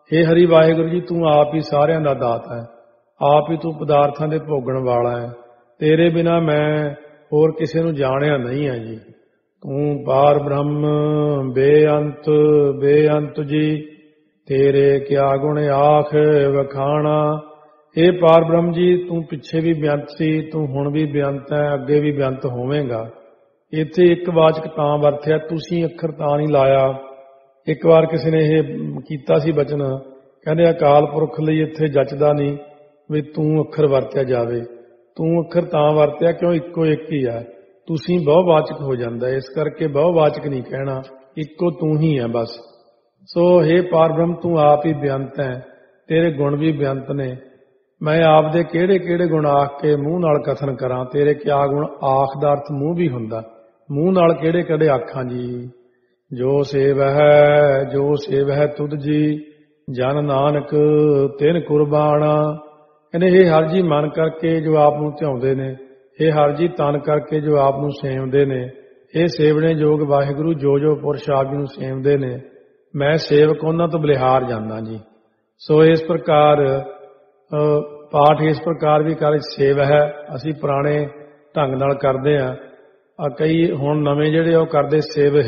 [SPEAKER 1] हे हरि वाहिगुरु जी, तू आप ही सारिਆਂ ਦਾ ਦਾਤਾ ਹੈ, ਆਪ ਹੀ ਤੂੰ ਪਦਾਰਥਾਂ ਦੇ ਭੋਗਣ ਵਾਲਾ ਹੈ। ਤੇਰੇ ਬਿਨਾ ਮੈਂ ਹੋਰ ਕਿਸੇ ਨੂੰ ਜਾਣਿਆ ਨਹੀਂ ਹੈ ਜੀ। ਤੂੰ ਪਾਰ ਬ੍ਰਹਮ ਬੇਅੰਤ ਬੇਅੰਤ ਜੀ, ਤੇਰੇ ਕਿਆ ਗੁਣ ਆਖ ਵਖਾਣਾ। ਇਹ ਪਾਰ ਬ੍ਰਹਮ ਜੀ, ਤੂੰ ਪਿੱਛੇ ਵੀ ਬੇਅੰਤ ਸੀ, ਤੂੰ ਹੁਣ ਵੀ ਬੇਅੰਤ ਹੈ, ਅੱਗੇ ਵੀ ਬੇਅੰਤ ਹੋਵੇਂਗਾ। ਇੱਥੇ ਇੱਕ ਵਾਚਕ ਤਾਂ ਵਰਤਿਆ, ਤੁਸੀਂ ਅੱਖਰ ਤਾਂ ਨਹੀਂ ਲਾਇਆ। ਇੱਕ ਵਾਰ ਕਿਸੇ ਨੇ ਇਹ ਕੀਤਾ ਸੀ ਬਚਨ, ਕਹਿੰਦੇ ਅਕਾਲ ਪੁਰਖ ਲਈ ਇੱਥੇ ਜੱਚਦਾ ਨਹੀਂ ਵੀ ਤੂੰ ਅੱਖਰ ਵਰਤਿਆ ਜਾਵੇ। ਤੂੰ ਅੱਖਰ ਤਾਂ ਵਰਤਿਆ ਕਿਉਂ ਇੱਕੋ ਇੱਕ ਹੀ ਹੈ, ਤੁਸੀਂ ਬਹੁਵਾਚਕ ਹੋ ਜਾਂਦਾ, ਇਸ ਕਰਕੇ ਬਹੁਵਾਚਕ ਨਹੀਂ ਕਹਿਣਾ, ਇੱਕੋ ਤੂੰ ਹੀ ਹੈ ਬਸ। ਸੋ ਹੇ ਪਾਰ ਬ੍ਰਹਮ, ਤੂੰ ਆਪ ਹੀ ਬੇਅੰਤ ਹੈ, ਤੇਰੇ ਗੁਣ ਵੀ ਬੇਅੰਤ ਨੇ। ਮੈਂ ਆਪ ਦੇ ਕਿਹੜੇ ਕਿਹੜੇ ਗੁਣ ਆਖ ਕੇ ਮੂੰਹ ਨਾਲ ਕਥਨ ਕਰਾਂ। ਤੇਰੇ ਕਿਆ ਗੁਣ ਆਖ ਦਾ ਅਰਥ ਮੂੰਹ ਵੀ ਹੁੰਦਾ, ਮੂੰਹ ਨਾਲ ਕਿਹੜੇ ਕਿਹੜੇ ਆਖਾਂ ਜੀ। ਜੋ ਸੇਵ ਹੈ ਜੋ ਸੇਵ ਹੈ ਤੁਧ ਜੀ, ਜਨ ਨਾਨਕ ਤਿਨ ਕੁਰਬਾਨਾ। ਕਹਿੰਦੇ ਇਹ ਹਰ ਜੀ ਮਨ ਕਰਕੇ ਜੋ ਆਪ ਨੂੰ ਧਿਆਉਂਦੇ ਨੇ, ਇਹ ਹਰ ਜੀ ਤਨ ਕਰਕੇ ਜੋ ਆਪ ਨੂੰ ਸੇਵਦੇ ਨੇ, ਇਹ ਸੇਵਣੇ ਯੋਗ ਵਾਹਿਗੁਰੂ ਜੋ ਜੋ ਪੁਰਸ਼ ਆਪ ਜੀ ਨੂੰ ਸੇਵਦੇ ਨੇ, ਮੈਂ ਸੇਵਕ ਉਹਨਾਂ ਤੋਂ ਬਲਿਹਾਰ ਜਾਂਦਾ ਜੀ। ਸੋ ਇਸ ਪ੍ਰਕਾਰ ਪਾਠ ਇਸ ਪ੍ਰਕਾਰ ਵੀ ਕਰ ਸੇਵ ਹੈ। ਅਸੀਂ ਪੁਰਾਣੇ ਢੰਗ ਨਾਲ ਕਰਦੇ ਹਾਂ, ਕਈ ਹੁਣ ਨਵੇਂ ਜਿਹੜੇ ਉਹ ਕਰਦੇ ਸੇਵ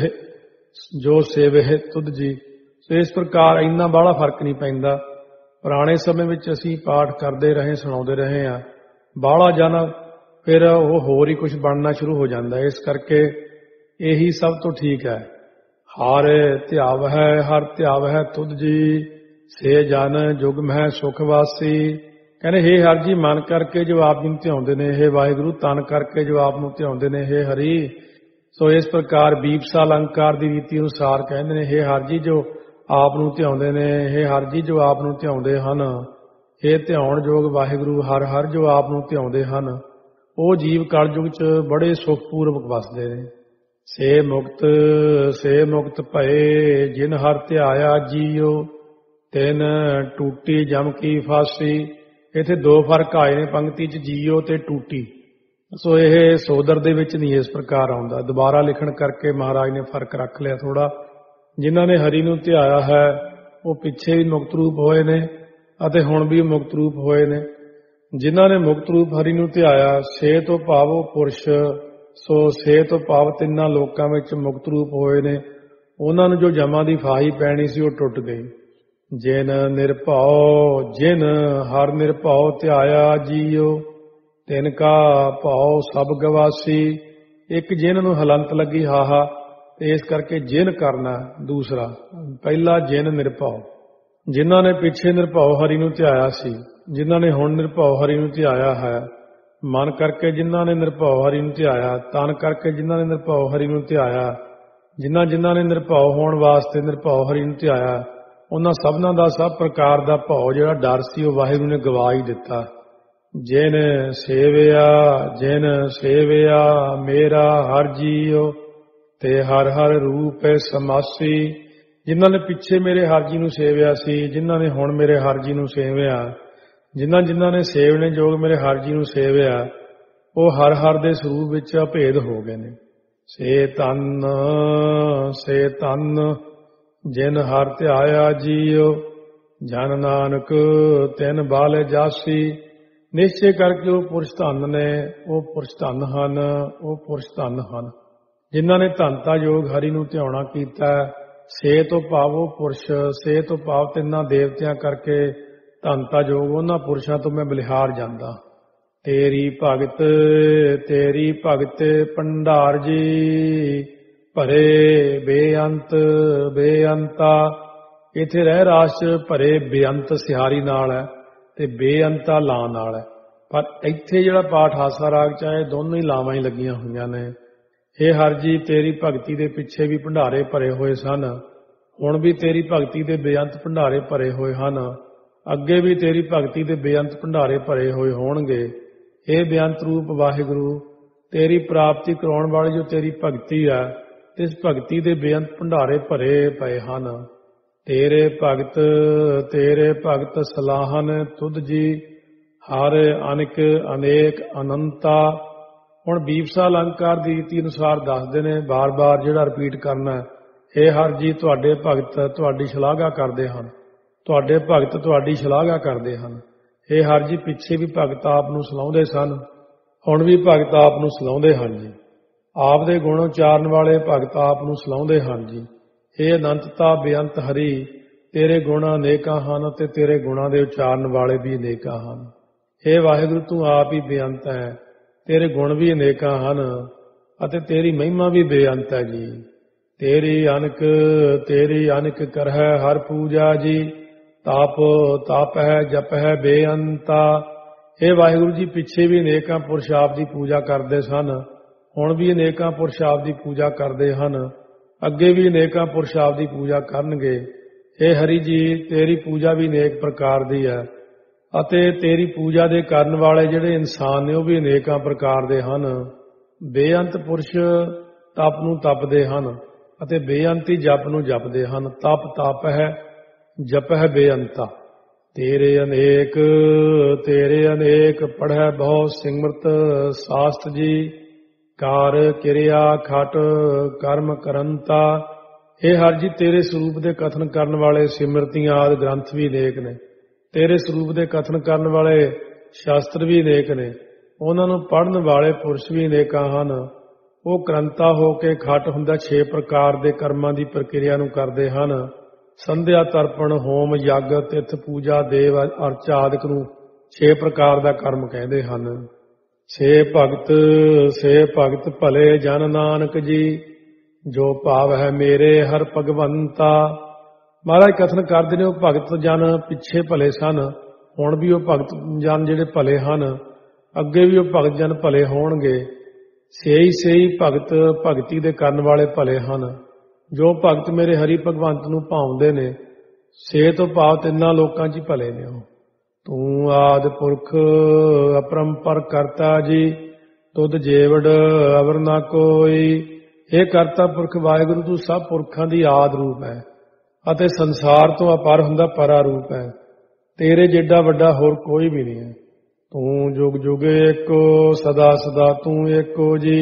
[SPEAKER 1] ਜੋ ਸੇਵ ਹੈ ਤੁਧ ਜੀ। ਸੋ ਇਸ ਪ੍ਰਕਾਰ ਇੰਨਾ ਬਾਹਲਾ ਫਰਕ ਨਹੀਂ ਪੈਂਦਾ। ਪੁਰਾਣੇ ਸਮੇਂ ਵਿੱਚ ਅਸੀਂ ਪਾਠ ਕਰਦੇ ਰਹੇ, ਸੁਣਾਉਂਦੇ ਰਹੇ ਹਾਂ, ਬਾਹਲਾ ਜਨ ਫਿਰ ਉਹ ਹੋਰ ਹੀ ਕੁਝ ਬਣਨਾ ਸ਼ੁਰੂ ਹੋ ਜਾਂਦਾ। ਇਸ ਕਰਕੇ ਇਹੀ ਸਭ ਤੋਂ ਠੀਕ ਹੈ। ਹਰ ਧਿਆਵ ਹੈ ਹਰ ਧਿਆਵ ਹੈ ਤੁਧ ਜੀ, ਸੇ ਜਨ ਜੁਗ ਮਹਿ ਸੁਖ ਵਾਸੀ। ਕਹਿੰਦੇ ਹੇ ਹਰ ਜੀ ਮਨ ਕਰਕੇ ਜੋ ਆਪ ਨੂੰ ਧਿਆਉਂਦੇ ਨੇ, ਇਹ ਵਾਹਿਗੁਰੂ ਤਨ ਕਰਕੇ ਜੋ ਆਪ ਨੂੰ ਧਿਆਉਂਦੇ ਨੇ, ਇਹ ਹਰੀ। ਸੋ ਇਸ ਪ੍ਰਕਾਰ ਵੀਪਸਾ ਅਲੰਕਾਰ ਦੀ ਰੀਤੀ ਅਨੁਸਾਰ ਕਹਿੰਦੇ ਨੇ, ਹੇ ਹਰ ਜੀ ਜੋ ਆਪ ਨੂੰ ਧਿਆਉਂਦੇ ਨੇ, ਇਹ ਹਰ ਜੀ ਜੋ ਆਪ ਨੂੰ ਧਿਆਉਂਦੇ ਹਨ, ਇਹ ਧਿਆਉਣ ਯੋਗ ਵਾਹਿਗੁਰੂ ਹਰ ਹਰ ਜੋ ਆਪ ਨੂੰ ਧਿਆਉਂਦੇ ਹਨ, ਉਹ ਜੀਵ ਕਲਯੁਗ ਚ ਬੜੇ ਸੁਖਪੂਰਵਕ ਵਸਦੇ ਨੇ। ਸੇ ਮੁਕਤ ਸੇ ਮੁਕਤ ਭਏ ਜਿਨ ਹਰ ਧਿਆਇਆ ਜੀਓ, ਤਿਨ ਟੂਟੀ ਜਮ ਕੀ ਫਾਸੀ। ਇੱਥੇ ਦੋ ਫਰਕ ਆਏ ਨੇ ਪੰਕਤੀ ਚ, ਜੀਓ ਤੇ ਟੂਟੀ। ਸੋ ਇਹ ਸੋਦਰ ਦੇ ਵਿੱਚ ਨਹੀਂ ਇਸ ਪ੍ਰਕਾਰ ਆਉਂਦਾ, ਦੁਬਾਰਾ ਲਿਖਣ ਕਰਕੇ ਮਹਾਰਾਜ ਨੇ ਫਰਕ ਰੱਖ ਲਿਆ ਥੋੜਾ। ਜਿਨ੍ਹਾਂ ਨੇ ਹਰੀ ਨੂੰ ਧਿਆਇਆ ਹੈ ਉਹ ਪਿੱਛੇ ਵੀ ਮੁਕਤ ਰੂਪ ਹੋਏ ਨੇ ਅਤੇ ਹੁਣ ਵੀ ਮੁਕਤ ਰੂਪ ਹੋਏ ਨੇ। ਜਿਨ੍ਹਾਂ ਨੇ ਮੁਕਤ ਰੂਪ ਹਰੀ ਨੂੰ ਧਿਆਇਆ, ਸੇ ਤੋਂ ਭਾਵ ਉਹ ਪੁਰਸ਼, ਸੋ ਸੇ ਤੋਂ ਭਾਵ ਤਿੰਨਾਂ ਲੋਕਾਂ ਵਿੱਚ ਮੁਕਤ ਰੂਪ ਹੋਏ ਨੇ। ਉਹਨਾਂ ਨੂੰ ਜੋ ਜਮਾਂ ਦੀ ਫਾਹੀ ਪੈਣੀ ਸੀ ਉਹ ਟੁੱਟ ਗਈ। ਜਿਨ ਨਿਰਭਉ ਜਿਨ ਹਰ ਨਿਰਭਉ ਧਿਆਇਆ ਜੀਓ, ਤਿਨ ਕਾ ਭਾਉ ਸਭ ਗਵਾਸੀ। ਇੱਕ ਜਿਨ ਨੂੰ ਹਲੰਤ ਲੱਗੀ ਹਾਹਾ, ਤੇ ਇਸ ਕਰਕੇ ਜਿਨ ਕਰਨਾ ਦੂਸਰਾ। ਪਹਿਲਾ ਜਿਨ ਨਿਰਭਉ, ਜਿਨ੍ਹਾਂ ਨੇ ਪਿੱਛੇ ਨਿਰਭਉ ਹਰੀ ਨੂੰ ਧਿਆਇਆ ਸੀ, ਜਿਨ੍ਹਾਂ ਨੇ ਹੁਣ ਨਿਰਭਉ ਹਰੀ ਨੂੰ ਧਿਆਇਆ ਹੈ। ਮਨ ਕਰਕੇ ਜਿਨ੍ਹਾਂ ਨੇ ਨਿਰਭਉ ਹਰੀ ਨੂੰ ਧਿਆਇਆ, ਤਨ ਕਰਕੇ ਜਿਨ੍ਹਾਂ ਨੇ ਨਿਰਭਉ ਹਰੀ ਨੂੰ ਧਿਆਇਆ, ਜਿਨ੍ਹਾਂ ਜਿਨ੍ਹਾਂ ਨੇ ਨਿਰਭਉ ਹੋਣ ਵਾਸਤੇ ਨਿਰਭਉ ਹਰੀ ਨੂੰ ਧਿਆਇਆ, ਉਹਨਾਂ ਸਭਨਾਂ ਦਾ ਸਭ ਪ੍ਰਕਾਰ ਦਾ ਭਉ ਜਿਹੜਾ ਡਰ ਸੀ ਉਹ ਵਾਹਿਗੁਰੂ ਨੇ ਗਵਾ ਹੀ ਦਿੱਤਾ। ਜਿਨ ਸੇਵਿਆ ਜਿਨ ਸੇਵਿਆ ਮੇਰਾ ਹਰ ਜੀਓ, ਤੇ ਹਰ ਹਰ ਰੂਪ ਸਮਾਸੀ। ਜਿਨ੍ਹਾਂ ਨੇ ਪਿੱਛੇ ਮੇਰੇ ਹਰ ਜੀ ਨੂੰ ਸੇਵਿਆ ਸੀ, ਜਿਨ੍ਹਾਂ ਨੇ ਹੁਣ ਮੇਰੇ ਹਰ ਜੀ ਨੂੰ ਸੇਵਿਆ, ਜਿਨ੍ਹਾਂ ਜਿਨ੍ਹਾਂ ਨੇ ਸੇਵਣੇ ਯੋਗ ਮੇਰੇ ਹਰ ਜੀ ਨੂੰ ਸੇਵਿਆ, ਉਹ ਹਰ ਹਰ ਦੇ ਸਰੂਪ ਵਿੱਚ ਅਭੇਦ ਹੋ ਗਏ ਨੇ। ਸੇ ਤਨ ਸੇ ਤਨ ਜਿਨ ਹਰ ਧਿਆਇਆ ਜੀਓ, ਜਨ ਨਾਨਕ ਤਿਨ ਬਾਲੇ ਜਾਸੀ। ਨਿਸ਼ਚੈ ਕਰਕੇ ਉਹ ਪੁਰਸ਼ ਧਨ ਨੇ, ਉਹ ਪੁਰਸ਼ ਧਨ ਹਨ, ਉਹ ਪੁਰਸ਼ ਧਨ ਹਨ ਜਿਨ੍ਹਾਂ ਨੇ ਧਨਤਾ ਯੋਗ ਹਰੀ ਨੂੰ ਧਿਆਉਣਾ ਕੀਤਾ। ਸੇ ਤੋਂ ਭਾਵ ਉਹ ਪੁਰਸ਼, ਸੇ ਤੋਂ ਭਾਵ ਤਿੰਨਾਂ ਦੇਵਤਿਆਂ ਕਰਕੇ ਧਨਤਾ ਯੋਗ ਉਹਨਾਂ ਪੁਰਸ਼ਾਂ ਤੋਂ ਮੈਂ ਬਲਿਹਾਰ ਜਾਂਦਾ। ਤੇਰੀ ਭਗਤ ਤੇਰੀ ਭਗਤ ਭੰਡਾਰ ਜੀ, ਭਰੇ ਬੇਅੰਤ ਬੇਅੰਤਾ। ਇੱਥੇ ਰਹਿ ਰਾਸ ਭਰੇ ਬੇਅੰਤ ਸਿਹਾਰੀ ਨਾਲ ਹੈ ਤੇ ਬੇਅੰਤਾ ਲਾਂ ਨਾਲ ਹੈ, ਪਰ ਇੱਥੇ ਜਿਹੜਾ ਪਾਠ ਹਾਸਾ ਰਾਗ ਚ ਹੈ ਦੋਨੋਂ ਹੀ ਲਾਵਾਂ ਹੀ ਲੱਗੀਆਂ ਹੋਈਆਂ ਨੇ। ਇਹ ਹਰ ਜੀ ਤੇਰੀ ਭਗਤੀ ਦੇ ਪਿੱਛੇ ਵੀ ਭੰਡਾਰੇ ਭਰੇ ਹੋਏ ਸਨ, ਹੁਣ ਵੀ ਤੇਰੀ ਭਗਤੀ ਦੇ ਬੇਅੰਤ ਭੰਡਾਰੇ ਭਰੇ ਹੋਏ ਹਨ, ਅੱਗੇ ਵੀ ਤੇਰੀ ਭਗਤੀ ਦੇ ਬੇਅੰਤ ਭੰਡਾਰੇ ਭਰੇ ਹੋਏ ਹੋਣਗੇ। ਇਹ ਬੇਅੰਤ ਰੂਪ ਵਾਹਿਗੁਰੂ ਤੇਰੀ ਪ੍ਰਾਪਤੀ ਕਰਾਉਣ ਵਾਲੀ ਜੋ ਤੇਰੀ ਭਗਤੀ ਹੈ, ਇਸ ਭਗਤੀ ਦੇ ਬੇਅੰਤ ਭੰਡਾਰੇ ਭਰੇ ਪਏ ਹਨ। ਤੇਰੇ ਭਗਤ ਤੇਰੇ ਭਗਤ ਸਲਾਹਨ ਤੁਧ ਜੀ, ਹਰ ਅਨਿਕ ਅਨੇਕ ਅਨੰਤਾ। ਹੁਣ ਵੀਪਸਾ ਅਲੰਕਾਰ ਦੀ ਰੀਤੀ ਅਨੁਸਾਰ ਦੱਸਦੇ ਨੇ, ਬਾਰ-ਬਾਰ ਜਿਹੜਾ ਰਿਪੀਟ ਕਰਨਾ। ਇਹ ਹਰ ਜੀ ਤੁਹਾਡੇ ਭਗਤ ਤੁਹਾਡੀ ਸ਼ਲਾਘਾ ਕਰਦੇ ਹਨ, ਤੁਹਾਡੇ ਭਗਤ ਤੁਹਾਡੀ ਸ਼ਲਾਘਾ ਕਰਦੇ ਹਨ। ਇਹ ਹਰ ਜੀ ਪਿੱਛੇ ਵੀ ਭਗਤ ਆਪ ਨੂੰ ਸਲਾਹੁੰਦੇ ਸਨ, ਹੁਣ ਵੀ ਭਗਤ ਆਪ ਨੂੰ ਸਲਾਹੁੰਦੇ ਹਨ ਜੀ। ਆਪ ਦੇ ਗੁਣ ਉਚਾਰਨ ਵਾਲੇ ਭਗਤ ਆਪ ਨੂੰ ਸਲਾਹੁੰਦੇ ਹਨ ਜੀ। ਇਹ ਅਨੰਤਤਾ ਬੇਅੰਤ ਹਰੀ, ਤੇਰੇ ਗੁਣ ਅਨੇਕਾਂ ਹਨ ਅਤੇ ਤੇਰੇ ਗੁਣਾਂ ਦੇ ਉਚਾਰਨ ਵਾਲੇ ਵੀ ਅਨੇਕਾਂ ਹਨ। ਇਹ ਵਾਹਿਗੁਰੂ ਤੂੰ ਆਪ ਹੀ ਬੇਅੰਤ ਹੈ, ਤੇਰੇ ਗੁਣ ਵੀ ਅਨੇਕਾਂ ਹਨ ਅਤੇ ਤੇਰੀ ਮਹਿਮਾ ਵੀ ਬੇਅੰਤ ਹੈ ਜੀ। ਤੇਰੀ ਅਨਕ ਤੇਰੀ ਅਨਕ ਕਰਹਿ ਹਰ ਪੂਜਾ ਜੀ, ਤਾਪ ਤਾਪ ਹੈ ਜਪ ਹੈ ਬੇਅੰਤਾ। ਇਹ ਵਾਹਿਗੁਰੂ ਜੀ ਪਿੱਛੇ ਵੀ ਅਨੇਕਾਂ ਪੁਰਸ਼ ਆਪ ਦੀ ਪੂਜਾ ਕਰਦੇ ਸਨ, ਹੁਣ ਵੀ ਅਨੇਕਾਂ ਪੁਰਸ਼ ਆਪ ਦੀ ਪੂਜਾ ਕਰਦੇ ਹਨ, ਅੱਗੇ ਵੀ ਅਨੇਕਾਂ ਪੁਰਸ਼ ਆਪ ਦੀ ਪੂਜਾ ਕਰਨਗੇ। ਇਹ ਹਰੀ ਜੀ ਤੇਰੀ ਪੂਜਾ ਵੀ ਅਨੇਕ ਪ੍ਰਕਾਰ ਦੀ ਹੈ ਅਤੇ ਤੇਰੀ ਪੂਜਾ ਦੇ ਕਰਨ ਵਾਲੇ ਜਿਹੜੇ ਇਨਸਾਨ ਨੇ ਉਹ ਵੀ ਅਨੇਕਾਂ ਪ੍ਰਕਾਰ ਦੇ ਹਨ। ਬੇਅੰਤ ਪੁਰਸ਼ ਤਪ ਨੂੰ ਤਪਦੇ ਹਨ ਅਤੇ ਬੇਅੰਤੀ ਜਪ ਨੂੰ ਜਪਦੇ ਹਨ। ਤਪ ਤਪ ਹੈ, ਜਪ ਹੈ ਬੇਅੰਤਾ। ਤੇਰੇ ਅਨੇਕ ਤੇਰੇ ਅਨੇਕ ਪੜ੍ਹੈ ਬਹੁ ਸਿਮਰਤ ਸਾਸਤ ਜੀ, ਕਾਰ ਕਿਰਿਆ ਖਟ ਕਰਮ ਕਰੰਤਾ। ਇਹ ਹਰ ਜੀ ਤੇਰੇ ਸਰੂਪ ਦੇ ਕਥਨ ਕਰਨ ਵਾਲੇ ਸਿਮਰਤੀਆਂ ਆਦਿ ਗ੍ਰੰਥ ਵੀ ਅਨੇਕ ਨੇ, ਤੇਰੇ ਸਰੂਪ ਦੇ ਕਥਨ ਕਰਨ ਵਾਲੇ ਸ਼ਾਸਤਰ ਵੀ ਅਨੇਕ ਨੇ, ਉਹਨਾਂ ਨੂੰ ਪੜ੍ਹਨ ਵਾਲੇ ਪੁਰਸ਼ ਵੀ ਅਨੇਕਾਂ ਹਨ। ਉਹ ਕਰੰਤਾ ਹੋ ਕੇ ਖਟ ਹੁੰਦਾ ਛੇ ਪ੍ਰਕਾਰ ਦੇ ਕਰਮਾਂ ਦੀ ਪ੍ਰਕਿਰਿਆ ਨੂੰ ਕਰਦੇ ਹਨ। ਸੰਧਿਆ ਤਰਪਣ ਹੋਮ ਯੱਗ ਤਿਥ ਪੂਜਾ ਦੇਵ ਅਰਚ ਆਦਿਕ ਨੂੰ ਛੇ ਪ੍ਰਕਾਰ ਦਾ ਕਰਮ ਕਹਿੰਦੇ ਹਨ। ਸੇ ਭਗਤ ਸੇ ਭਗਤ ਭਲੇ ਜਨ ਨਾਨਕ ਜੀ, ਜੋ ਭਾਵ ਹੈ ਮੇਰੇ ਹਰ ਭਗਵੰਤਾ। ਮਹਾਰਾਜ ਕਥਨ ਕਰਦੇ ਨੇ ਉਹ ਭਗਤ ਜਨ ਪਿੱਛੇ ਭਲੇ ਸਨ, ਹੁਣ ਵੀ ਉਹ ਭਗਤ ਜਨ ਜਿਹੜੇ ਭਲੇ ਹਨ, ਅੱਗੇ ਵੀ ਉਹ ਭਗਤ ਜਨ ਭਲੇ ਹੋਣਗੇ। ਸੇਈ ਸੇਈ ਭਗਤ ਭਗਤੀ ਦੇ ਕਰਨ ਵਾਲੇ ਭਲੇ ਹਨ। ਜੋ ਭਗਤ ਮੇਰੇ ਹਰੀ ਭਗਵੰਤ ਨੂੰ ਭਾਉਂਦੇ ਨੇ, ਸੇ ਤੋਂ ਭਾਵ ਤਿੰਨਾਂ ਲੋਕਾਂ 'ਚ ਹੀ ਭਲੇ ਨੇ ਉਹ। ਤੂੰ ਆਦਿ ਪੁਰਖ ਅਪਰੰਪਰ ਕਰਤਾ ਜੀ, ਤੁਧ ਜੇਵੜ ਅਵਰ ਨਾ ਕੋਈ। ਇਹ ਕਰਤਾ ਪੁਰਖ ਵਾਹਿਗੁਰੂ ਤੂੰ ਸਭ ਪੁਰਖਾਂ ਦੀ ਆਦਿ ਰੂਪ ਹੈ ਅਤੇ ਸੰਸਾਰ ਤੋਂ ਅਪਰ ਹੁੰਦਾ ਪਰਾ ਰੂਪ ਹੈ। ਤੇਰੇ ਜਿੱਡਾ ਵੱਡਾ ਹੋਰ ਕੋਈ ਵੀ ਨਹੀਂ ਹੈ। ਤੂੰ ਜੁਗ ਜੁਗ ਏਕੋ ਸਦਾ ਸਦਾ ਤੂੰ ਏਕੋ ਜੀ,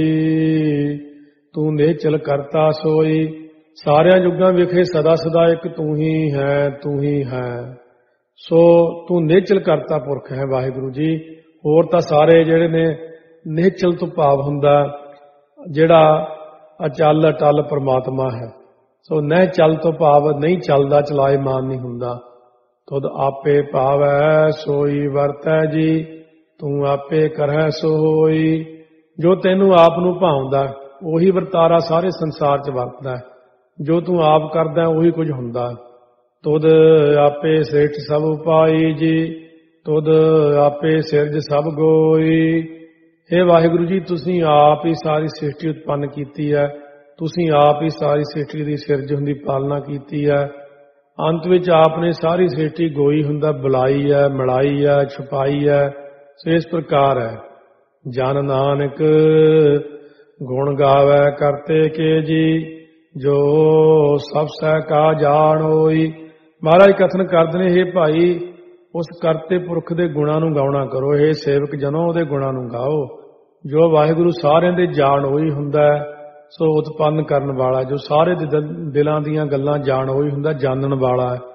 [SPEAKER 1] ਤੂੰ ਨਿਹਚਲ ਕਰਤਾ ਸੋਈ। ਸਾਰਿਆਂ ਯੁੱਗਾਂ ਵਿਖੇ ਸਦਾ ਸਦਾ ਇੱਕ ਤੂੰ ਹੀ ਹੈ, ਤੂੰ ਹੀ ਹੈ। ਸੋ ਤੂੰ ਨਿਹਚਲ ਕਰਤਾ ਪੁਰਖ ਹੈ ਵਾਹਿਗੁਰੂ ਜੀ। ਹੋਰ ਤਾਂ ਸਾਰੇ ਜਿਹੜੇ ਨੇ ਨਿਹਚਲ ਤੋਂ ਭਾਵ ਹੁੰਦਾ ਜਿਹੜਾ ਅਚਲ ਅਟਲ ਪਰਮਾਤਮਾ ਹੈ। ਸੋ ਨਹਿ ਚਲ ਤੋਂ ਭਾਵ ਨਹੀਂ ਚੱਲਦਾ, ਚਲਾਇਮਾਨ ਨਹੀਂ ਹੁੰਦਾ। ਤੁਧ ਆਪੇ ਭਾਵੈ ਸੋਈ ਵਰਤੈ ਜੀ, ਤੂੰ ਆਪੇ ਕਰਹਿ ਸੋਈ। ਜੋ ਤੈਨੂੰ ਆਪ ਨੂੰ ਭਾਉਂਦਾ ਉਹੀ ਵਰਤਾਰਾ ਸਾਰੇ ਸੰਸਾਰ 'ਚ ਵਰਤਦਾ। ਜੋ ਤੂੰ ਆਪ ਕਰਦਾ ਉਹੀ ਕੁਝ ਹੁੰਦਾ। ਤੁਧ ਆਪੇ ਸੇਠ ਸਭ ਉਪਾਈ ਜੀ, ਤੁਧ ਆਪੇ ਸਿਰਜ ਸਭ ਗੋਈ। ਇਹ ਵਾਹਿਗੁਰੂ ਜੀ ਤੁਸੀਂ ਆਪ ਹੀ ਸਾਰੀ ਸ੍ਰਿਸ਼ਟੀ ਉਤਪੰਨ ਕੀਤੀ ਹੈ, ਤੁਸੀਂ ਆਪ ਹੀ ਸਾਰੀ ਸ੍ਰਿਸ਼ਟੀ ਦੀ ਸਿਰਜਣ ਦੀ ਪਾਲਣਾ ਕੀਤੀ ਹੈ। ਅੰਤ ਵਿੱਚ ਆਪ ਨੇ ਸਾਰੀ ਸ੍ਰਿਸ਼ਟੀ ਗੋਈ ਹੁੰਦਾ ਬੁਲਾਈ ਹੈ, ਮਿਲਾਈ ਹੈ, ਛੁਪਾਈ ਹੈ। ਸੋ ਇਸ ਪ੍ਰਕਾਰ ਹੈ। ਜਨ ਨਾਨਕ ਗੁਣ ਗਾਵੈ ਕਰਤੇ ਕੇ ਜੀ, ਜੋ ਸਭ ਸਹਿ ਕਾ ਜਾਣ ਹੋਈ। ਮਹਾਰਾਜ ਕਥਨ ਕਰਦੇ ਨੇ, ਹੇ ਭਾਈ ਉਸ ਕਰਤੇ ਪੁਰਖ ਦੇ ਗੁਣਾਂ ਨੂੰ ਗਾਉਣਾ ਕਰੋ। ਇਹ ਸੇਵਕ ਜਨੋ ਉਹਦੇ ਗੁਣਾਂ ਨੂੰ ਗਾਓ। ਜੋ ਵਾਹਿਗੁਰੂ ਸਾਰਿਆਂ ਦੇ ਜਾਣ ਹੋਈ ਹੁੰਦਾ ਹੈ, ਸੋ ਉਤਪੰਨ ਕਰਨ ਵਾਲਾ, ਜੋ ਸਾਰੇ ਦਿਲਾਂ ਦੀਆਂ ਗੱਲਾਂ ਜਾਣ ਹੋਈ ਹੁੰਦਾ, ਜਾਣਨ ਵਾਲਾ ਹੈ।